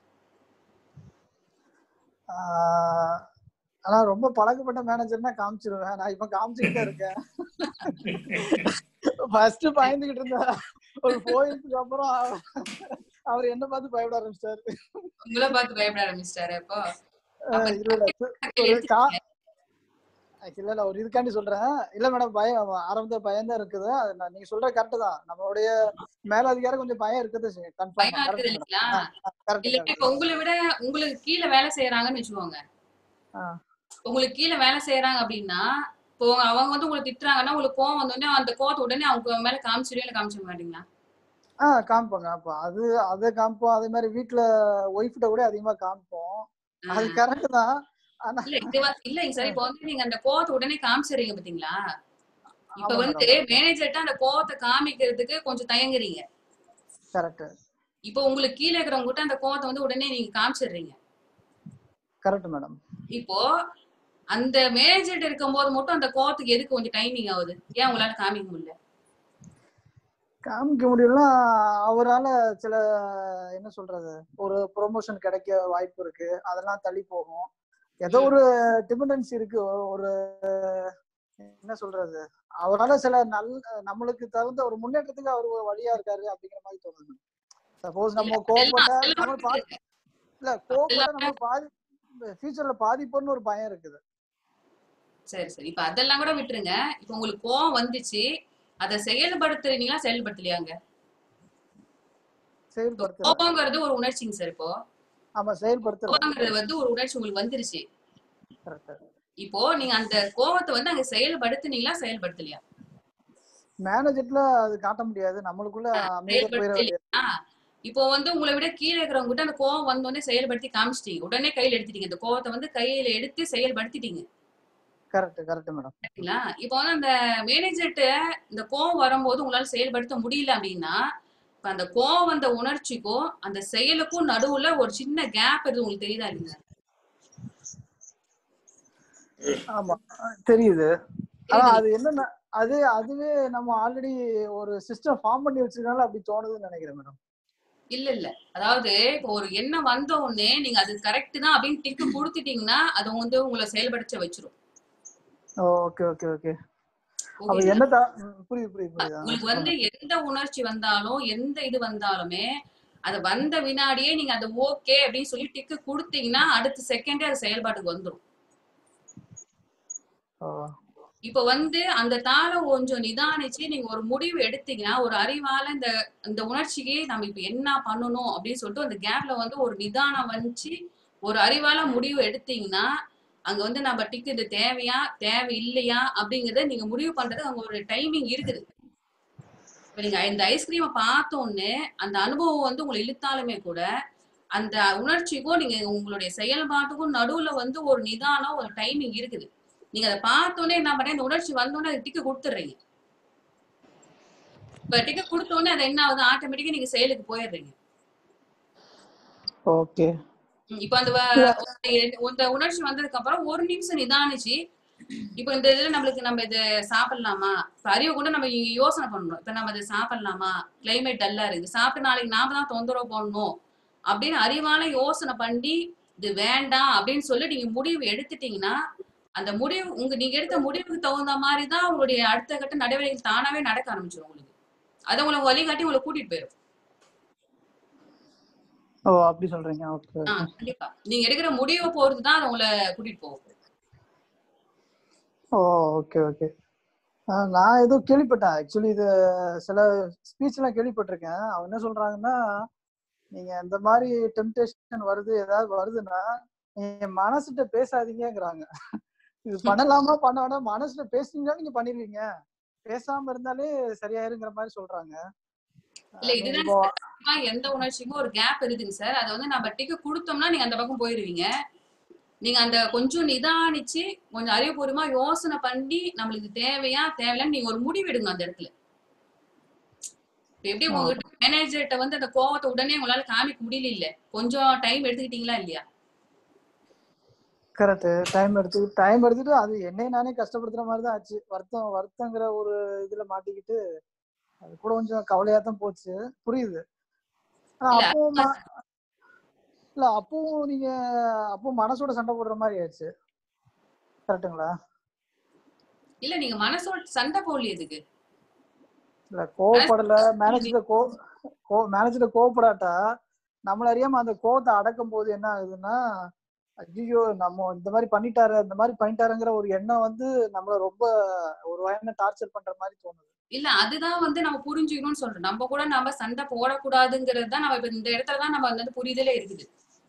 ஆனா ரொம்ப பழக்கப்பட்ட மேனேஜர்னா காமிச்சிருவேன். நான் இப்ப காமிச்சுக்கிட்டே இருக்கேன். ஃபர்ஸ்ட் பயந்துகிட்டு இருந்தேன், ஒரு போயிருக்கு அப்புறம் அவர் என்ன பார்த்து பயப்பட ஆரம்பிச்சிட்டாரு. உங்களை பார்த்து பயப்பட ஆரம்பிச்சிட்டாரு. அப்போ இல்ல இல்ல ஒரு இதுக்காண்டி சொல்றேன். இல்ல மேடம், பயம் ஆரம்பத்துல பயம் தான் இருக்குது. நீங்க சொல்ற கரெக்ட் தான். நம்மளுடைய மேலதிகாரம் கொஞ்சம் பயம் இருக்குது. இப்ப உங்களை விட உங்களுக்கு கீழே வேலை செய்யறாங்கன்னு வச்சுக்கோங்க, உங்களுக்கு கீழே வேலை செய்யறாங்க அப்படின்னா இப்போ அவங்க வந்து உங்களுக்கு திட்டுறாங்கன்னா உங்களுக்கு கோவம் வந்தோடனே அந்த கோவத்தை உடனே அவங்க மேல காமிச்சிருவீங்க இல்ல காமிச்சிட மாட்டீங்களா? ஆஹ் காமிப்போங்க. அப்போ அது அதை காமிப்போம். அதே மாதிரி வீட்டுல ஒய்ஃப்ட கூட அதிகமா காமிப்போம். அது கரெக்ட் தான். இல்லைங்க சார், இப்ப வந்து நீங்க அந்த கோவத்தை உடனே காமிச்சிடுறீங்க பாத்தீங்களா? இப்ப வந்து மேனேஜர்ட்ட அந்த கோவத்தை காமிக்கிறதுக்கு கொஞ்சம் தயங்குறீங்க. கரெக்ட். இப்போ உங்களுக்கு கீழே இருக்கிறவங்க கிட்ட அந்த கோவத்தை வந்து உடனே நீங்க காமிச்சிடுறீங்க. Correct madam. இப்போ அந்த மேனேஜர் இருக்கும் போது மட்டும் அந்த கோவத்துக்கு எதுக்கு கொஞ்சம் டைமிங் ஆகுது? ஏன் உங்களால காமிக்க முடியல? காமிக்க முடியலன்னா அவரால சில என்ன சொல்றது ஒரு ப்ரொமோஷன் கிடைக்க வாய்ப்பு இருக்கு, அதெல்லாம் தள்ளி போகும். ஏதோ ஒரு டிபெண்டன்சி இருக்கு. ஒரு என்ன சொல்றது அவரால சில நல் நம்மளுக்கு தகுந்த ஒரு முன்னேற்றத்துக்கு அவர் வழியா இருக்காரு அப்படிங்கிற மாதிரி தோணுது. சப்போஸ் நம்ம கோவப்பட்ட நம்ம பாதி இல்ல கோவப்பட்ட நம்ம பாதி ஃபியூச்சர்ல பாதிப்புன்னு ஒரு பயம் இருக்குது. சரி சரி, இப்ப அதெல்லாம் கூட விட்டுருங்க. இப்ப உங்களுக்கு கோவம் வந்துச்சு, அதை செயல்படுத்துறீங்களா செயல்படுத்தலையாங்க? கோபங்கிறது ஒரு உணர்ச்சிங்க சார். இப்போ ஆமா செயல்படுத்துறது வந்து ஒரு உணர்ச்சி உங்களுக்கு வந்துருச்சு. இப்போ நீங்க அந்த கோவத்தை வந்து அங்க செயல்படுத்துனீங்களா செயல்படுத்தலையா? மேனேஜர்ல அது காட்ட முடியாது, நம்மளுக்குள்ள அமைதியா போயிட. இப்போ வந்து உங்களை விட கீழே இருக்கிறவங்க கிட்ட அந்த கோவம் வந்தோடனே செயல்படுத்தி காமிச்சிட்டீங்க, உடனே கையில எடுத்துட்டீங்க, அந்த கோவத்தை வந்து கையில எடுத்து செயல்படுத்திட்டீங்க. Correct correct madam. சரிங்களா? இப்போ வந்து அந்த மேனேஜர்ட்ட இந்த கோவம் வரும்போது உங்களால செயல்படுத்த முடியல அப்படின்னா அந்த கோவம் வந்த உணர்ச்சிக்கும் அந்த செயலுக்கும் நடுவுல ஒரு சின்ன கேப் இருக்கு, உங்களுக்கு தெரியுதா இல்லைங்க? ஆமா தெரியுது. ஆனா அது என்னன்னா அது அதுவே நம்ம ஆல்ரெடி ஒரு சிஸ்டம் ஃபார்ம் பண்ணி வச்சிருக்காங்க அப்படி தோணுதுன்னு நினைக்கிறேன் மேடம். இல்ல இல்ல, அதாவது இப்போ ஒரு எண்ணம் வந்த உடனே நீங்க அது கரெக்ட் தான் அப்படின்னு டிக்கு கொடுத்துட்டீங்கன்னா அது வந்து உங்களை செயல்படுத்த வச்சிரும். Okay okay okay. அப்ப என்ன புரியுது புரியுது புரியுது. உங்களுக்கு வந்து எந்த உணர்ச்சி வந்தாலும் எந்த இது வந்தாலுமே அது வந்த வினாடியே நீங்க அது ஓகே அப்படின்னு சொல்லி டிக்கு கொடுத்தீங்கன்னா அடுத்த செகண்டே அது செயல்பாட்டுக்கு வந்துடும். இப்ப வந்து அந்த தாளம் கொஞ்சம் நிதானிச்சு நீங்க ஒரு முடிவு எடுத்தீங்கன்னா ஒரு அறிவால இந்த இந்த உணர்ச்சிக்கு நம்ம இப்ப என்ன பண்ணணும் அப்படின்னு சொல்லிட்டு அந்த கேப்ல வந்து ஒரு நிதானம் வந்துச்சு ஒரு அறிவால முடிவு எடுத்தீங்கன்னா அங்க வந்து நம்ம டிக்கு இது தேவையா தேவை இல்லையா அப்படிங்கறத நீங்க முடிவு பண்றது அங்க ஒரு டைமிங் இருக்குது. இப்ப நீங்க இந்த ஐஸ்கிரீமை பார்த்தோன்னே அந்த அனுபவம் வந்து உங்களை இழுத்தாலுமே கூட அந்த உணர்ச்சிக்கும் நீங்க உங்களுடைய செயல்பாட்டுக்கும் நடுவுல வந்து ஒரு நிதானம் ஒரு டைமிங் இருக்குது. நீங்க அதை பார்த்தோன்னே என்ன பண்ண இந்த உணர்ச்சி வந்தோடனே அது டிக்கு கொடுத்துடுறீங்க. இப்ப டிக்கு கொடுத்தோடனே அது என்ன ஆகுது, ஆட்டோமேட்டிக்கா நீங்க செயலுக்கு போயிடுறீங்க. ஓகே. இப்ப அந்த உணர்ச்சி வந்ததுக்கு அப்புறம் ஒரு நிமிஷம் நிதானிச்சு இப்போ இந்த இதுல நம்மளுக்கு நம்ம இதை சாப்பிடலாமா, இப்ப அறிவை கொண்டு நம்ம இங்க யோசனை பண்ணணும். இப்ப நம்ம இதை சாப்பிடலாமா, கிளைமேட் டல்லா இருக்கு, சாப்பிட்டு நாளைக்கு நாம தான் தொந்தரவு பண்ணணும் அப்படின்னு அறிவான யோசனை பண்ணி இது வேண்டாம் அப்படின்னு சொல்லி நீங்க முடிவு எடுத்துட்டீங்கன்னா, அந்த முடிவு உங்க நீங்க எடுத்த முடிவுக்கு தகுந்த மாதிரி தான் உங்களுடைய அடுத்த கட்ட நடவடிக்கைகள் தானாவே நடக்க ஆரம்பிச்சிடும் உங்களுக்கு. அதை உங்களுக்கு வழிகாட்டி உங்களை கூட்டிட்டு போயிடும். ஓ அப்படி சொல்றீங்க. ஓகே ஆ ஓகே. கண்டிப்பா நீங்க எடுக்கிற முடிவை பொறுத்து தான் அதை உங்களை கூட்டிட்டு போகும். ஓ ஓகே ஓகே. நான் ஏதோ கேள்விப்பட்டேன் ஆக்சுவலி, இது சில ஸ்பீச் எல்லாம் கேள்விப்பட்டிருக்கேன். அவங்க என்ன சொல்றாங்கன்னா, நீங்க இந்த மாதிரி டெம்டேஷன் வருது ஏதாவது வருதுன்னா நீங்க மனசுகிட்ட பேசாதீங்கிறாங்க. இது பண்ணலாமா பண்ண வேணாம், மனசுல பேசுனீங்கன்னா நீங்க பண்ணிருவீங்க, பேசாம இருந்தாலே சரியாயிருங்கிற மாதிரி சொல்றாங்க. இல்ல இதுதான் சார், எந்த உணர்ச்சிக்கும் ஒரு கேப் இருக்குங்க சார். அதை வந்து நம்ம டிக்கு கொடுத்தோம்னா நீங்க அந்த பக்கம் போயிருவீங்க. நீங்க அந்த கொஞ்சம் நிதானிச்சு கொஞ்சம் அறிவுபூர்வமா யோசனை பண்ணி நம்மளுக்கு தேவையா தேவையில்லைன்னு நீங்க ஒரு முடிவு எடுங்க அந்த இடத்துல. எப்படி உங்ககிட்ட மேனேஜர்கிட்ட வந்து அந்த கோவத்தை உடனே உங்களால காமிக்க முடியல, இல்ல கொஞ்சம் டைம் எடுத்துக்கிட்டீங்களா இல்லையா? கரெக்ட். டைம் எடுத்து டைம் எடுத்துட்டு அது என்னையும் நானே கஷ்டப்படுத்துற மாதிரி தான் ஆச்சு. வருத்தம் வருத்தங்கிற ஒரு இதுல மாட்டிக்கிட்டு அது கூட கொஞ்சம் கவலையா தான் போச்சு. புரியுது. ஆனா அப்போ இல்ல அப்பவும் நீங்க அப்போ மனசோட சண்டை போடுற மாதிரி ஆயிடுச்சு. கரெக்டுங்களா? இல்ல நீங்க மனசோட சண்டை போடல. எதுக்கு இல்ல கோவப்படல, மேனேஜர் கோ கோ மேனேஜர் கோவப்படாட்டா நம்மள அறியாம அந்த கோவத்தை அடக்கும் போது என்ன ஆகுதுன்னா, ஐயோ நம்ம இந்த மாதிரி பண்ணிட்டாரு இந்த மாதிரி பண்ணிட்டாருங்கிற ஒரு எண்ணம் வந்து நம்மள ரொம்ப ஒரு வகையான டார்ச்சர் பண்ற மாதிரி தோணுது. இல்ல அதுதான் வந்து நம்ம புரிஞ்சுக்கணும்னு சொல்றோம். நம்ம கூட நம்ம சண்டை போடக்கூடாதுங்கிறது தான் நம்ம இப்ப இந்த இடத்துலதான் நம்ம வந்து புரிதலே இருக்குது.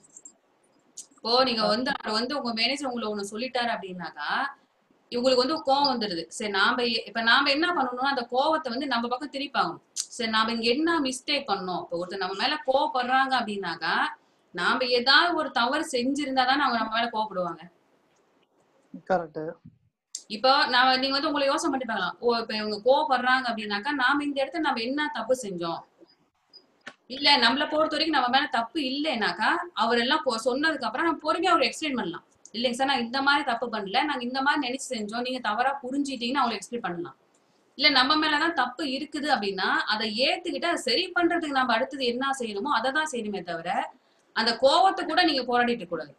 இப்போ நீங்க வந்து அவர் வந்து உங்க மேனேஜர் உங்களை ஒண்ணு சொல்லிட்டாரு அப்படின்னாக்கா இவங்களுக்கு வந்து கோவம் வந்துடுது. சரி நாம இப்ப நாம என்ன பண்ணணும்னா அந்த கோவத்தை வந்து நம்ம பக்கம் திருப்பாகணும். சரி நாம இங்க என்ன மிஸ்டேக் பண்ணோம், இப்போ ஒருத்தர் நம்ம மேல கோவப்படுறாங்க அப்படின்னாக்கா நாம ஏதாவது ஒரு தவறு செஞ்சிருந்தாதான் அவங்க நம்ம மேல கோவப்படுவாங்க. கரெக்ட். இப்போ நாம நீங்க வந்து உங்களை யோசனை பண்ணி பார்க்கலாம். ஓ இப்ப இவங்க கோவப்படுறாங்க அப்படின்னாக்கா நாம இந்த இடத்துல நம்ம என்ன தப்பு செஞ்சோம், இல்ல நம்மளை பொறுத்த வரைக்கும் நம்ம மேல தப்பு இல்லைனாக்கா அவர் எல்லாம் சொன்னதுக்கு அப்புறம் நம்ம பொறுமையா அவர் எக்ஸ்பிளைன் பண்ணலாம். இல்லைங்க சார் நான் இந்த மாதிரி தப்பு பண்ணல, நாங்க இந்த மாதிரி நினைச்சு செஞ்சோம், நீங்க தவறா புரிஞ்சுட்டீங்கன்னு அவங்களை எக்ஸ்பிளைன் பண்ணலாம். இல்ல நம்ம மேலதான் தப்பு இருக்குது அப்படின்னா அதை ஏத்துக்கிட்டு அதை சரி பண்றதுக்கு நம்ம அடுத்தது என்ன செய்யணுமோ அதை தான் செய்யணுமே தவிர அந்த கோவத்தை கூட நீங்க போராடிட்டு கூடாது.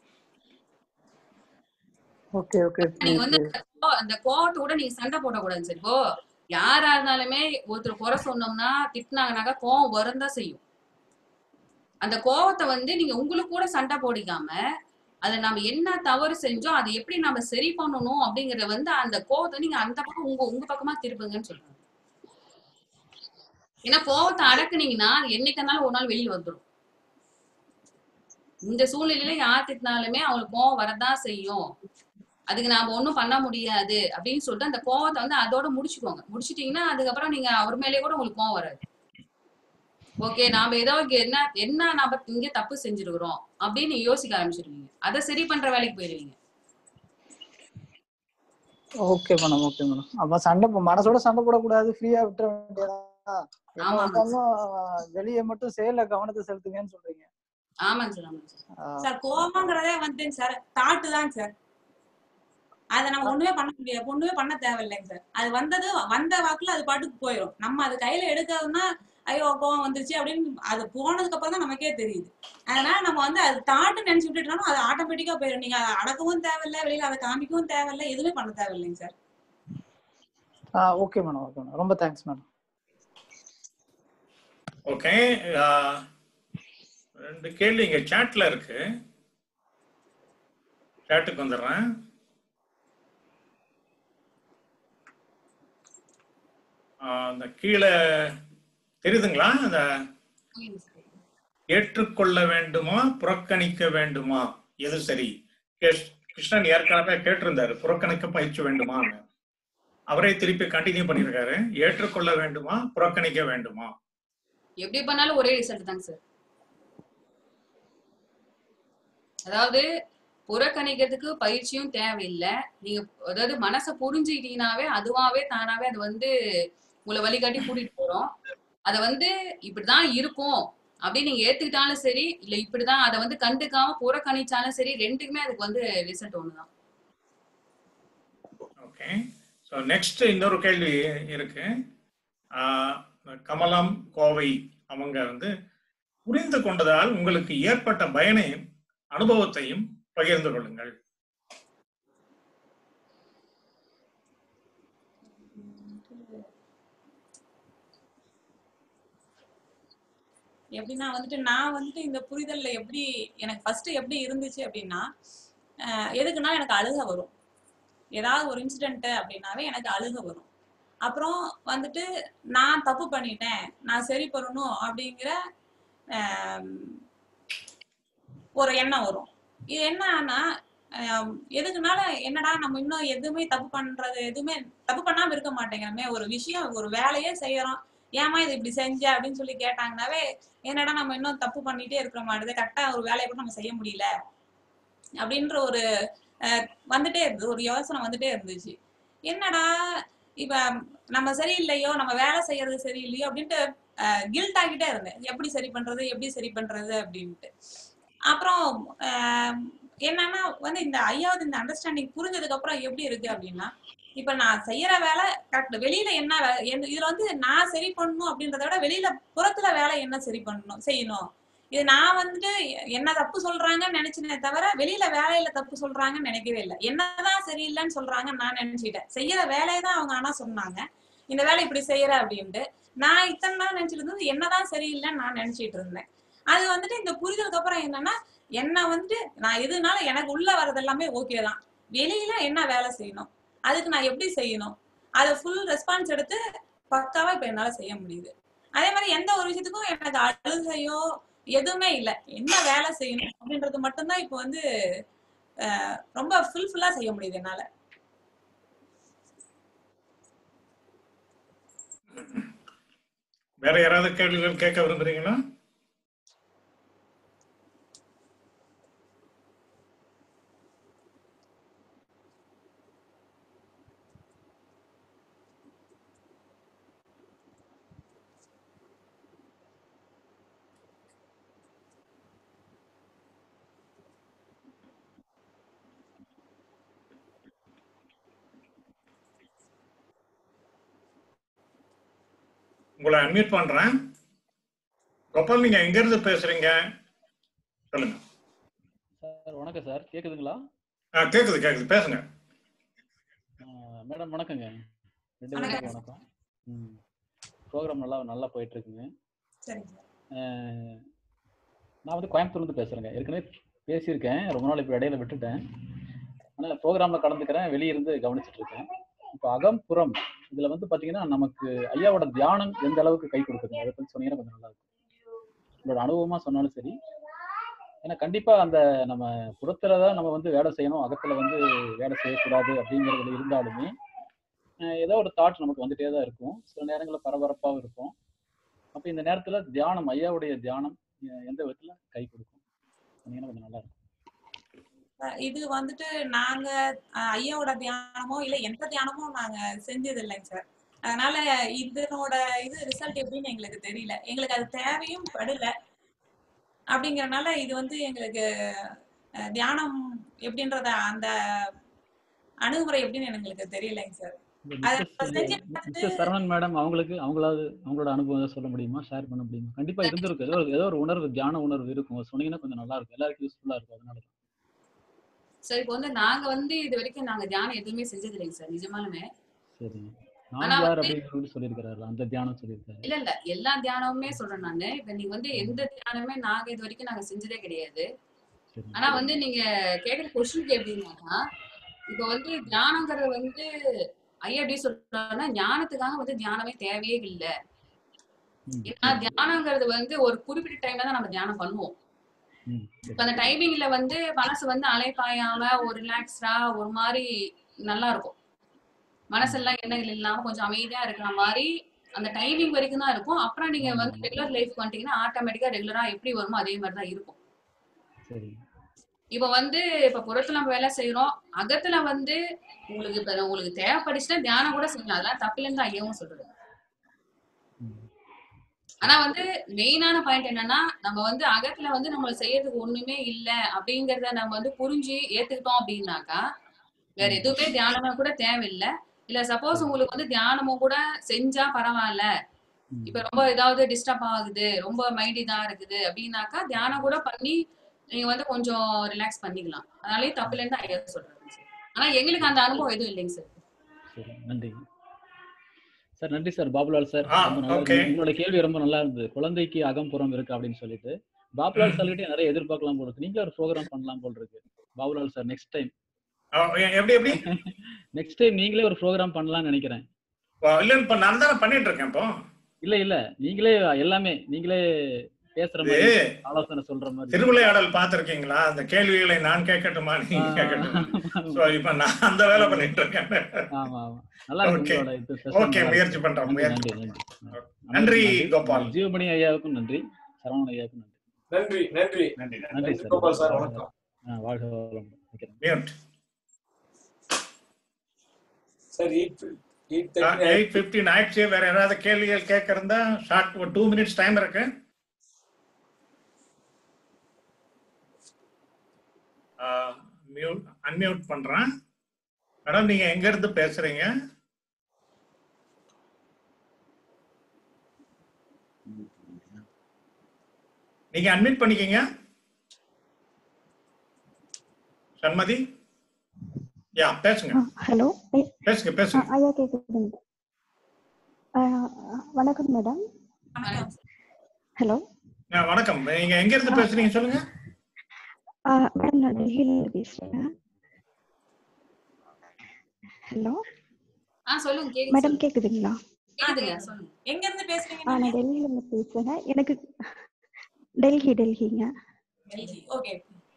Okay okay. நீங்க வந்து அந்த கோவத்தை கூட நீங்க சண்டை போடக்கூடாது சார். இப்போ யாரா இருந்தாலுமே ஒருத்தர் குறை சொன்னோம்னா திட்டினாங்கனாக்கா கோவம் வரதான் செய்யும். அந்த கோவத்தை வந்து நீங்க உங்களுக்கு கூட சண்டை போடிக்காம அதை நம்ம என்ன தவறு செஞ்சோம் அதை எப்படி நம்ம சரி பண்ணணும் அப்படிங்கறத வந்து அந்த கோவத்தை நீங்க அந்த பக்கம் உங்க உங்க பக்கமா திருப்புங்கன்னு சொல்றாங்க. ஏன்னா கோவத்தை அடக்குனீங்கன்னா என்னைக்கு இருந்தாலும் ஒரு நாள் வெளியே வந்துடும். இந்த சூழ்நிலையில யார் திட்டினாலுமே அவங்களுக்கு கோவம் வரதான் செய்யும். அதுக்கு நாம ஒண்ணும் பண்ண முடியாது அப்படின்னு சொல்லிட்டு அந்த கோவத்தை வந்து அதோட முடிச்சுக்கோங்க. முடிச்சுட்டீங்கன்னா அதுக்கப்புறம் நீங்க அவர் மேலேயே கூட உங்களுக்கு கோவம் வராது. ஓகே நாம ஏதோ என்ன என்ன நாம இங்க தப்பு செஞ்சிருக்கிறோம் அப்படின்னு நீங்க யோசிக்க ஆரம்பிச்சிருவீங்க. அதை சரி பண்ற வேலைக்கு போயிருவீங்க. Okay madam okay madam. அப்ப சண்டை மனசோட சண்டை போடக்கூடாது, ஃப்ரீயா விட்டுற வேண்டியதான். வெளியே மட்டும் செயல்ல கவனத்தை செலுத்துங்கன்னு சொல்றீங்க. ஆமாங்க சார். ஆமாங்க சார். சார் கோபங்கிறதே வந்து சார் தாட்டு தான் சார். அதை நம்ம ஒண்ணுமே பண்ண முடியாது, ஒண்ணுமே பண்ண தேவையில்லைங்க சார். அது வந்தது வந்த வாக்குல அது பாட்டுக்கு போயிடும். நம்ம அது கையில எடுக்கிறதுனா ஐயோ கோவம் வந்துருச்சு அப்படின்னு அது போனதுக்கு அப்புறம் தான் நமக்கே தெரியுது. அதனால நம்ம வந்து அது தாட்டு நினைச்சு விட்டுட்டோம்னா அது ஆட்டோமேட்டிக்கா போயிடும். நீங்க அதை அடக்கவும் தேவையில்லை, வெளியில அதை காமிக்கவும் தேவையில்லை, எதுவுமே பண்ண தேவையில்லைங்க sir. Okay madam okay madam. ரொம்ப தேங்க்ஸ் மேடம். ஓகே ரெண்டு கேள்வி இங்க சாட்ல இருக்கு, சாட்டுக்கு வந்துடுறேன். அந்த கீழே தெரியுதுங்களா? அந்த ஏற்றுக்கொள்ள வேண்டுமா புறக்கணிக்க வேண்டுமா எது சரி? கிருஷ்ணன் ஏற்கனவே கேட்டிருந்தாரு புறக்கணிக்க பயிற்சி வேண்டுமான்னு. அவரே திருப்பி கண்டினியூ பண்ணிருக்காரு. ஏற்றுக்கொள்ள வேண்டுமா புறக்கணிக்க வேண்டுமா? எப்படி பண்ணாலும் ஒரே ரிசல்ட் தாங்க சார். அதாவது புறக்கணிக்கிறதுக்கு பயிற்சியும் தேவையில்லை. நீங்க அதாவது மனசை புரிஞ்சுக்கிட்டீங்கன்னாவே அதுவாவே தானாவே அது வந்து உங்களை வழிகாட்டி கூட்டிட்டு போறோம். அதை வந்து இப்படிதான் இருக்கும் அப்படின்னு நீங்க ஏத்துக்கிட்டாலும் சரி, இல்ல இப்படிதான் அதை வந்து கண்டுக்காம புறக்கணிச்சாலும் சரி, ரெண்டுக்குமே அதுக்கு வந்து ரிசல்ட் ஒண்ணுதான். ஸோ நெக்ஸ்ட் இன்னொரு கேள்வி இருக்கு. ஆஹ் கமலம் கோவை அவங்க வந்து புரிந்து கொண்டதால் உங்களுக்கு ஏற்பட்ட பயனையும் அனுபவத்தையும் பகிர்ந்து கொள்ளுங்கள். எப்படின்னா வந்துட்டு நான் வந்துட்டு இந்த புரிதல்ல எப்படி எனக்கு ஃபர்ஸ்ட் எப்படி இருந்துச்சு அப்படின்னா, அஹ் எதுக்குன்னா எனக்கு அழுக வரும். ஏதாவது ஒரு இன்சிடென்ட் அப்படின்னாவே எனக்கு அழுக வரும். அப்புறம் வந்துட்டு நான் தப்பு பண்ணிட்டேன், நான் சரி பண்ணணும் அப்படிங்கிற ஆஹ் ஒரு எண்ணம் வரும். இது என்னன்னா ஆஹ் எதுக்குனால என்னடா நம்ம இன்னும் எதுவுமே தப்பு பண்றது எதுவுமே தப்பு பண்ணாம இருக்க மாட்டேங்கிறோமே, ஒரு விஷயம் ஒரு வேலையே செய்யறோம், ஏமா இது இப்படி செஞ்ச அப்படின்னு சொல்லி கேட்டாங்கன்னாவே என்னடா நம்ம இன்னும் தப்பு பண்ணிட்டே இருக்கிற மாதிரி, கரெக்டா ஒரு வேலையை கூட நம்ம செய்ய முடியல அப்படின்ற ஒரு அஹ் வந்துட்டே இருந்தது, ஒரு யோசனை வந்துட்டே இருந்துச்சு. என்னடா இப்ப நம்ம சரியில்லையோ, நம்ம வேலை செய்யறது சரியில்லையோ அப்படின்ட்டு கில்ட் ஆகிட்டே இருந்தேன். எப்படி சரி பண்றது எப்படி சரி பண்றது அப்படின்ட்டு. அப்புறம் ஆஹ் என்னன்னா வந்து இந்த ஐயாவது இந்த அண்டர்ஸ்டாண்டிங் புரிஞ்சதுக்கு அப்புறம் எப்படி இருக்கு அப்படின்னா, இப்ப நான் செய்யற வேலை கரெக்ட், வெளியில என்ன வே- என்ன- இதுல வந்து நான் சரி பண்ணணும் அப்படின்றத விட வெளியில புறத்துல வேலை என்ன சரி பண்ணணும் செய்யணும், இது நான் வந்துட்டு என்ன தப்பு சொல்றாங்கன்னு நினைச்சேனே தவிர வெளியில வேலையில தப்பு சொல்றாங்கன்னு நினைக்கவே இல்லை. என்னதான் சரியில்லைன்னு சொல்றாங்கன்னு நான் நினைச்சிட்டேன். செய்யற வேலையை தான் அவங்க ஆனா சொன்னாங்க, இந்த வேலை இப்படி செய்யற அப்படின்ட்டு. நான் இத்தனை நாள் நினைச்சிட்டு இருந்தது என்னதான் சரியில்லைன்னு நான் நினைச்சிட்டு இருந்தேன். அது வந்துட்டு இந்த புரிதலுக்கு அப்புறம் என்னன்னா, என்ன வந்துட்டு நான் எதுனால எனக்கு உள்ள வர்றது எல்லாமே ஓகே தான், வெளியில என்ன வேலை செய்யணும், அதுக்கு நான் எப்படி செய்யணும், அதை ஃபுல் ரெஸ்பான்ஸ் எடுத்து பக்காவா இப்ப என்னால செய்ய முடியுது. அதே மாதிரி எந்த ஒரு விஷயத்துக்கும் எனக்கு அழுகையோ எதுவுமே இல்லை, என்ன வேலை செய்யணும் அப்படின்றது மட்டும்தான் இப்ப வந்து அஹ் ரொம்ப ஃபுல்ஃபுல்லா செய்ய முடியுது என்னால. வேற யாராவது கேள்விகள் கேட்க விரும்புறீங்களா? உங்களை அட்மிட் பண்றேன். கோபால், நீங்க எங்க இருந்து பேசுறீங்க? சொல்லுங்க. சார் வணக்கம் சார், கேக்குதுங்களா? ஆ, கேக்குது கேக்குது, பேசுங்க. மேடம் வணக்கங்க, ரெண்டு பேருக்கும் வணக்கம். ம் ப்ரோக்ராம் நல்லா நல்லா போயிட்டு இருக்குங்க. அஹ், நான் வந்து கோயம்புத்தூர்லேருந்து பேசுகிறேங்க. ஏற்கனவே பேசியிருக்கேன், ரொம்ப நாள் இப்போ இடையில விட்டுட்டேன். ஆனால் ப்ரோக்ராமில் கலந்துக்கிறேன், வெளியிருந்து கவனிச்சுட்டு இருக்கேன். இப்போ அகம்புறம் இதில் வந்து பார்த்தீங்கன்னா நமக்கு ஐயாவோட தியானம் எந்த அளவுக்கு கை கொடுக்குதுங்க, அதை பற்றி சொன்னீங்கன்னா கொஞ்சம் நல்லா இருக்கும். உங்களோட அனுபவமாக சொன்னாலும் சரி. ஏன்னா கண்டிப்பாக அந்த நம்ம புறத்தில் தான் நம்ம வந்து வேலை செய்யணும், அகத்தில் வந்து வேலை செய்யக்கூடாது அப்படிங்கிறதுல இருந்தாலுமே ஏதோ ஒரு தாட் நமக்கு வந்துட்டே தான் இருக்கும். சில நேரங்களில் பரபரப்பாகவும் இருக்கும். அப்போ இந்த நேரத்தில் தியானம், ஐயாவுடைய தியானம் எந்த விதத்துல கை கொடுக்கும் சொன்னீங்கன்னா கொஞ்சம் நல்லா இருக்கும். இது வந்துட்டு நாங்க ஐயாவோட தியானமோ இல்ல எந்த தியானமோ நாங்க செஞ்சது இல்லைங்க சார். அதனால இதனோட இது ரிசல்ட் எப்படின்னு எங்களுக்கு தெரியல, எங்களுக்கு அது தேவையும் படல. அப்படிங்கறதுனால இது வந்து எங்களுக்கு தியானம் எப்படின்றத அந்த அணுகுமுறை எப்படின்னு எங்களுக்கு தெரியலைங்க சார். மிஸ்டர் சரவணன் மேடம் அவங்களுக்கு அவங்களாவது அவங்களோட அனுபவம் சொல்ல முடியுமா, ஷேர் பண்ண முடியுமா? கண்டிப்பா இருந்திருக்கு, ஏதோ ஏதோ ஒரு உணர்வு, தியான உணர்வு இருக்கும், சொன்னீங்கன்னா கொஞ்சம் நல்லா இருக்கும், எல்லாருக்கும் யூஸ்ஃபுல்லா இருக்கும். அதனால சார் இப்போ வந்து நாங்க வந்து இது வரைக்கும் நாங்க தியானம் எதுவுமே செஞ்சது இல்லைங்க சார், நிஜமாலுமே. சரி, நான் யார் அப்படின்னு சொல்லியிருக்கிறாரு, அந்த தியானம் சொல்லியிருக்காரு. இல்ல இல்ல எல்லா தியானமுமே சொல்றேன் நானு. இப்ப நீங்க வந்து எந்த தியானமே நாங்க இது வரைக்கும் நாங்க செஞ்சதே கிடையாது. ஆனா வந்து நீங்க கேக்குற கொஸ்டின் எப்படின்னாக்கா, இப்ப வந்து தியானங்கிறது வந்து ஐயா எப்படி சொல்றாருன்னா, ஞானத்துக்காக வந்து தியானமே தேவையே இல்லை. ஏன்னா தியானங்கிறது வந்து ஒரு குறிப்பிட்ட டைம்ல தான் நம்ம தியானம் பண்ணுவோம். இப்ப அந்த டைமிங்ல வந்து மனசு வந்து அலைப்பாயாம ஒரு ரிலாக்ஸ்டா ஒரு மாதிரி நல்லா இருக்கும், மனசெல்லாம் எண்ணங்கள் இல்லாம கொஞ்சம் அமைதியா இருக்கிற மாதிரி அந்த டைமிங் வரைக்கும் தான் இருக்கும். அப்புறம் நீங்க வந்து ரெகுலர் லைஃப் வந்துட்டீங்கன்னா ஆட்டோமேட்டிக்கா ரெகுலரா எப்படி வருமோ அதே மாதிரி தான் இருக்கும். இப்ப வந்து இப்ப புறத்துல நம்ம வேலை செய்யறோம், அகத்துல வந்து உங்களுக்கு இப்ப உங்களுக்கு தேவைப்பட்டுச்சுன்னா தியானம் கூட செய்யலாம், அதெல்லாம் தப்பில்லைன்னு தான் ஐயாவும் சொல்றது. ஆனா வந்து மெயினான பாயிண்ட் என்னன்னா, நம்ம வந்து அகத்துல வந்து நம்ம செய்யறதுக்கு ஒண்ணுமே இல்லை அப்படிங்கறத நம்ம வந்து புரிஞ்சு ஏத்துக்கிட்டோம் அப்படின்னாக்கா வேற எதுவுமே தியானமா கூட தேவையில்லை. இல்ல சப்போஸ் உங்களுக்கு வந்து தியானமும் கூட செஞ்சா பரவாயில்ல, இப்ப ரொம்ப ஏதாவது டிஸ்டர்ப் ஆகுது, ரொம்ப மைண்ட் இதா இருக்குது அப்படின்னாக்கா தியானம் கூட பண்ணி நீங்க வந்து கொஞ்சம் ரிலாக்ஸ் பண்ணிக்கலாம். அதனாலயே தப்பு இல்லைன்னு ஐடியா சொல்றாங்க சார். ஆனா எங்களுக்கு அந்த அனுபவம் எதுவும் இல்லைங்க சார். சரி, நன்றி சார். நன்றி சார் பாபுலால் சார். ஆ, ரொம்ப நல்லா ஓகே. இருக்கு. உங்களோட கேள்வி ரொம்ப நல்லா இருந்தது. குழந்தைக்கு அகம்புறம் இருக்கு அப்படின்னு சொல்லிட்டு பாபுலால் சார் கிட்டே நிறைய எதிர்பார்க்கலாம் போல இருக்கு. நீங்களே ஒரு ப்ரோக்ராம் பண்ணலாம் போல இருக்கு பாபுலால் சார். நெக்ஸ்ட் டைம் ஆ, எ- எப்படி எப்படி நெக்ஸ்ட் டைம் நீங்களே ஒரு ப்ரோக்ராம் பண்ணலாம்னு நினைக்கிறேன். வா, இல்ல இப்ப நான் தானே பண்ணிட்டு இருக்கேன் இப்போ. இல்ல இல்ல நீங்களே எல்லாமே நீங்களே பேசுற இது மாதிரி ஆலோசனை சொல்ற மாதிரி. திருவிளையாடல் பார்த்திருக்கீங்களா? அந்த கேள்விகளை நான் கேட்கட்டுமா நீங்க ஆ, கேட்கட்டுமா? சோ இப்ப நான் அந்த வேலை பண்ணிட்டு இருக்கேன். ஆமா ஆமா நல்லா இருக்கு ஓகே உங்களோட இது session ஓகே, நல்லா முயற்சி இருக்கு. பண்றோம் நன்றி முயற்சி நன்றி பண்றோம். நன்றி. நன்றி அனைவருக்கும் கோபால். நன்றி. ஜீவமணி ஐயாவுக்கும் நன்றி. சரவணன் ஐயாவுக்கும் நன்றி. நன்றி நன்றி நன்றி நன்றி. நன்றி நன்றி சார். கோபால் சார், வாழ்க வணக்கம். ஆ, வாழ்க வளமுடன். வைக்கிறேன். Mute. Sir eight eight thirty eight fifteen ஆயிடுச்சு. வேற யாராவது கேள்விகள் கேட்க இருந்தா ஷார்ட் ஒரு டூ மினிட்ஸ் டைம் இருக்கு. மியூட் அன்மியூட் பண்றேன். மேடம் நீங்க எங்க இருந்து பேசுறீங்க? நீங்க அன்மியூட் பண்ணிக்கங்க. சண்மதி, யா பேசுங்க. ஹலோ பேசுங்க பேசுங்க. ஐயா கேக்குதுங்க. வணக்கம் மேடம். ஹலோ ஆ, வணக்கம். நீங்க எங்க இருந்து பேசுறீங்க சொல்லுங்க. மேடம் நான் டெல்லியில இருந்து பேசுறேன். ஹலோ ஆ சொல்லுங்க கேக்குது மேடம் சொல்லுங்க. கேக்குதுங்களா? கேக்குதுங்க சொல்லுங்க. எங்க இருந்து பேசுறீங்க ஆ, நான் நீங்க? டெல்லியில இருந்து பேசுறேன். எனக்கு டெல்லி டெல்லிங்க. டெல்லி. ஓகே.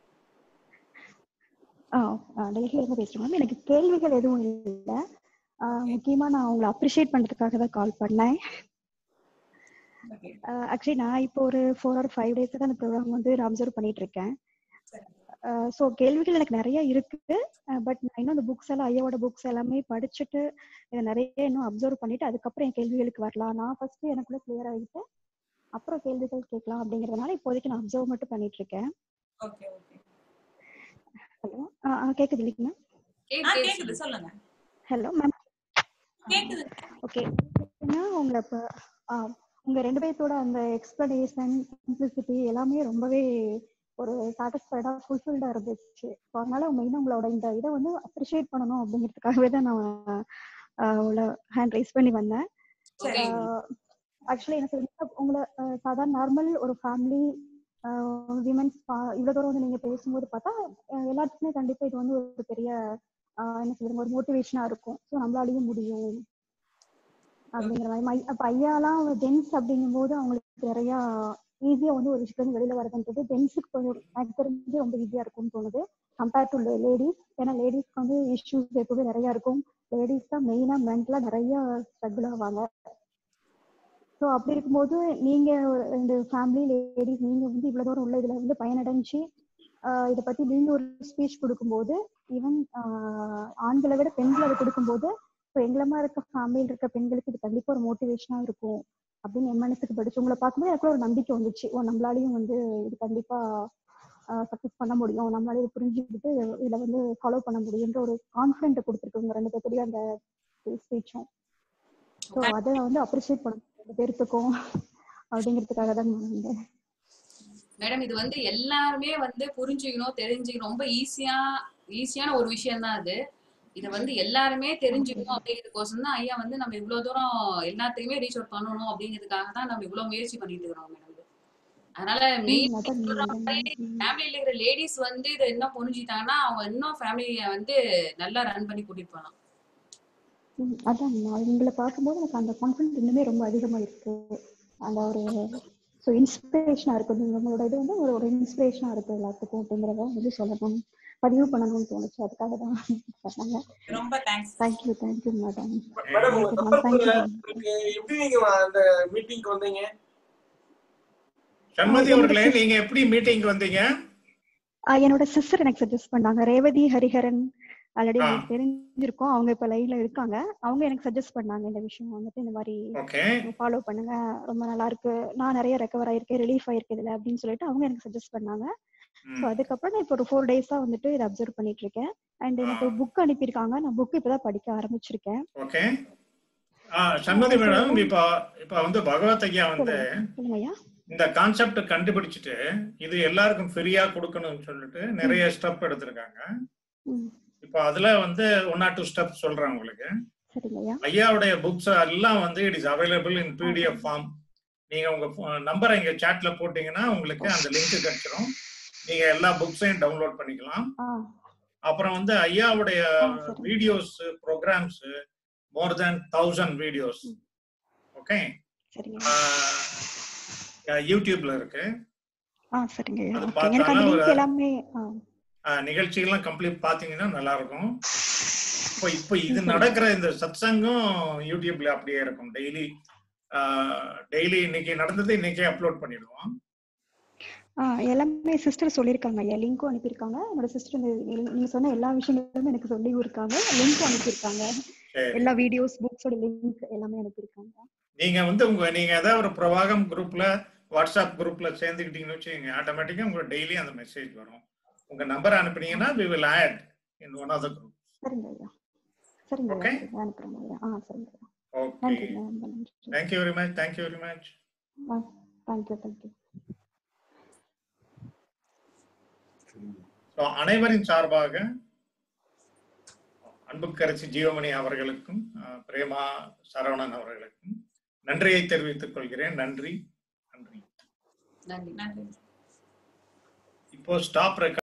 ஆ ஆ, டெல்லியில இருந்து பேசுறேன் மேம். எனக்கு கேள்விகள் எதுவும் இல்லை. முக்கியமா நான் உங்களை அப்ரிஷியேட் பண்றதுக்காக தான் கால் பண்ணேன். ஓகே. ஆக்சுவலி நான் இப்போ ஒரு ஃபோர் ஆர் ஃபைவ் டேஸ் தான் அந்த ப்ரோக்ராம் வந்து அப்சர்வ் பண்ணிட்டு இருக்கேன். சரி. ஸோ கேள்விகள் எனக்கு நிறைய இருக்கு. பட் நான் இன்னும் அந்த புக்ஸ் எல்லாம் ஐயாவோட புக்ஸ் எல்லாமே படிச்சுட்டு இதை நிறைய இன்னும் அப்சர்வ் பண்ணிட்டு அதுக்கப்புறம் என் கேள்விகளுக்கு வரலாம். நான் ஃபர்ஸ்ட் எனக்குள்ள கிளியர் ஆகிட்டு அப்புறம் கேள்விகள் கேட்கலாம் அப்படிங்கறதுனால இப்போதைக்கு நான் அப்சர்வ் மட்டும் பண்ணிட்டு இருக்கேன். Okay okay. ஹலோ கேக்குது இல்லைங்களா? ஆ கேக்குது சொல்லுங்க. ஹலோ மேம் கேக்குது. ஓகே. உங்களை இப்போ உங்க ரெண்டு பேர்த்தோட அந்த எக்ஸ்பிளனேஷன் சிம்பிளிசிட்டி எல்லாமே ரொம்பவே ஒரு சாட்டிஸ்ஃபைடா ஃபுல்ஃபில்டா இருந்துச்சு. ஸோ அதனால மெயினாக உங்களோட இந்த இதை வந்து அப்ரிஷியேட் பண்ணணும் அப்படிங்கிறதுக்காகவே தான் நான் உங்களை ஹேண்ட் ரைஸ் பண்ணி வந்தேன். ஆக்சுவலி எனக்கு உங்களை சாதாரண நார்மல் ஒரு ஃபேமிலி விமென்ஸ் இவ்வளோ தூரம் வந்து நீங்கள் பேசும்போது பார்த்தா எல்லாத்துக்குமே கண்டிப்பாக இது வந்து ஒரு பெரிய என்ன சொல்லுங்க ஒரு மோட்டிவேஷனாக இருக்கும். ஸோ நம்மளாலையும் முடியும் அப்படிங்கிற மாதிரி. அப்போ ஐயாலாம் ஜென்ஸ் அப்படிங்கும்போது அவங்களுக்கு நிறையா ஈஸியாக வந்து ஒரு விஷயத்துல வெளியில வரதுன்றது ஜென்ஸுக்கு கொஞ்சம் எனக்கு தெரிஞ்சு ரொம்ப ஈஸியாக இருக்கும்னு தோணுது கம்பேர் டு லேடிஸ். ஏன்னா லேடிஸ்க்கு வந்து இஷ்யூஸ் எப்பவுமே நிறையா இருக்கும். லேடிஸ் தான் மெயினாக மென்டலாக நிறைய ஸ்ட்ரகிள் ஆவாங்க. ஸோ அப்படி இருக்கும்போது நீங்க இந்த ஃபேமிலி லேடிஸ் நீங்க வந்து இவ்வளோ தூரம் உள்ள இதுல வந்து பயனடைஞ்சு இதை பத்தி நீங்க ஒரு ஸ்பீச் கொடுக்கும்போது ஈவன் ஆண்களை விட பெண்கள் அதை கொடுக்கும்போது ஸோ எங்களமா இருக்க ஃபேமிலியில் இருக்க பெண்களுக்கு இது கண்டிப்பா ஒரு மோட்டிவேஷனா இருக்கும் அப்படின்னு என் மனசுக்கு படிச்சு உங்களை பார்க்கும்போது எனக்கு ஒரு நம்பிக்கை வந்துச்சு. ஓ நம்மளாலையும் வந்து இது கண்டிப்பா சக்சஸ் பண்ண முடியும், நம்மளால இது புரிஞ்சுக்கிட்டு இதுல வந்து ஃபாலோ பண்ண முடியுன்ற ஒரு கான்ஃபிடென்ட் கொடுத்துருக்கோங்க ரெண்டு பேர்த்துலயும் அந்த ஸ்பீச்சும். ஸோ அதை வந்து அப்ரிஷியேட் பண்ண ரெண்டு பேர்த்துக்கும் அப்படிங்கிறதுக்காக தான் மேடம் இது வந்து எல்லாருமே வந்து புரிஞ்சுக்கணும் தெரிஞ்சுக்கணும். ரொம்ப ஈஸியா ஈஸியான ஒரு விஷயம் தான் அது. இதை வந்து எல்லாருமே தெரிஞ்சுக்கணும் அப்படிங்கிறதுக்கோசம் தான் ஐயா வந்து நம்ம இவ்வளவு தூரம் எல்லாத்தையுமே ரீச் அவுட் பண்ணணும் அப்படிங்கிறதுக்காக தான் நம்ம இவ்வளவு முயற்சி பண்ணிட்டு இருக்கிறோம் மேடம். அதனால மெயின் ஃபேமிலியில இருக்கிற லேடிஸ் வந்து இதை இன்னும் புரிஞ்சுட்டாங்கன்னா அவங்க இன்னும் ஃபேமிலியை வந்து நல்லா ரன் பண்ணி கூட்டிட்டு போகலாம். அதான் உங்களை பார்க்கும்போது எனக்கு அந்த கான்ஃபிடன்ஸ் இன்னுமே ரொம்ப அதிகமா இருக்கு. அந்த ஒரு ஸோ இன்ஸ்பிரேஷனா இருக்கு. உங்களோட இது வந்து ஒரு ஒரு இன்ஸ்பிரேஷனா இருக்கு எல்லாத்துக்கும் அப்படிங்கிறத வந்து சொல்லணும் பதிவு பண்ணணும்னு தோணுச்சு. அதுக்காக தான் சொன்னாங்க. ரொம்ப thanks. Thank you thank you madam. Madam உங்களுக்கு எப்படி நீங்க அந்த மீட்டிங்க்கு வந்தீங்க? சண்மதி அவர்களே நீங்க எப்படி மீட்டிங்க்கு வந்தீங்க? என்னோட சிஸ்டர் எனக்கு சஜஸ்ட் பண்ணாங்க. ரேவதி ஹரிஹரன் ஆல்ரெடி உங்களுக்கு தெரிஞ்சிருக்கும், அவங்க இப்ப லைவ்ல இருக்காங்க. அவங்க எனக்கு சஜஸ்ட் பண்ணாங்க இந்த விஷயம் வந்துட்டு இந்த மாதிரி ஃபாலோ பண்ணுங்க ரொம்ப நல்லா இருக்கு, நான் நிறைய ரெக்கவர் ஆயிருக்கேன் ரிலீஃப் ஆயிருக்கு இதுல அப்படின்னு சொல்லிட்டு அவங்க எனக்கு சஜஸ்ட் பண்ணாங்க. ஸோ அதுக்கப்புறம் நான் இப்போ ஒரு ஃபோர் டேஸா வந்துட்டு இதை அப்சர்வ் பண்ணிட்டு இருக்கேன். அண்ட் எனக்கு புக் அனுப்பியிருக்காங்க, நான் புக் இப்பதான் படிக்க ஆரம்பிச்சிருக்கேன். ஓகே. சண்மதி மேடம், இப்ப இப்ப வந்து பகவத் ஐயா வந்து இந்த கான்செப்ட் கண்டுபிடிச்சிட்டு இது எல்லாருக்கும் ஃப்ரீயா கொடுக்கணும்னு சொல்லிட்டு நிறைய ஸ்டெப் எடுத்திருக்காங்க. இப்ப அதுல வந்து ஒன் ஆர் டூ ஸ்டெப் சொல்றேன் உங்களுக்கு. ஐயாவுடைய புக்ஸ் எல்லாம் வந்து it is available in PDF form. நீங்க உங்க நம்பரை இங்க சாட்ல போட்டீங்கன்னா உங்களுக்கு அந்த லிங்க் கிடைச்சிடும். நீங்க எல்லா புக்ஸையும் டவுன்லோட் பண்ணிக்கலாம். அப்புறம் வந்து ஐயாவுடைய videos programmes more than thousand videos okay யூடியூப்ல இருக்கு. நிகழ்ச்சிகள்லாம் கம்ப்ளீட் பாத்தீங்கன்னா நல்லா இருக்கும். இப்போ இப்போ இது நடக்கிற இந்த சத்சங்கம் யூடியூப்ல அப்படியே இருக்கும். டெய்லி டெய்லி இன்னைக்கு நடந்தது இன்னைக்கே அப்லோட் பண்ணிடுவோம். எல்லாமே சிஸ்டர் சொல்லியிருக்காங்க, ஐயா லிங்க்கும் அனுப்பியிருக்காங்க. என்னோட சிஸ்டர் நீங்க சொன்ன எல்லா விஷயங்களும் எனக்கு சொல்லி இருக்காங்க, லிங்க்கும் அனுப்பியிருக்காங்க. எல்லா வீடியோஸ் புக்ஸோட லிங்க் எல்லாமே அனுப்பியிருக்காங்க. நீங்க வந்து உங்க நீங்க ஏதாவது ஒரு பிரவாகம் குரூப்ல வாட்ஸ்அப் குரூப்ல சேர்ந்துக்கிட்டீங்கன்னு வச்சுக்கோங்க, ஆட்டோமேட்டிக்கா உங்களுக்கு டெய்லி அந்த மெசேஜ் வரும். உங்க நம்பர் அனுப்புனீங்கன்னா we will add in one of the groups. சரிங்க ஐயா. சரிங்க ஓகே அனுப்புறேன் ஐயா. ஆ சரிங்க. Okay. Thank you very much. Thank you very much. Thank you. Thank you. So அனைவரின் சார்பாக அன்புக்கரசி ஜீவமணி அவர்களுக்கும் பிரேமா சரவணன் அவர்களுக்கும் நன்றியை தெரிவித்துக் கொள்கிறேன். நன்றி நன்றி நன்றி நன்றி. இப்போ ஸ்டாப் ரெக்கார்ட்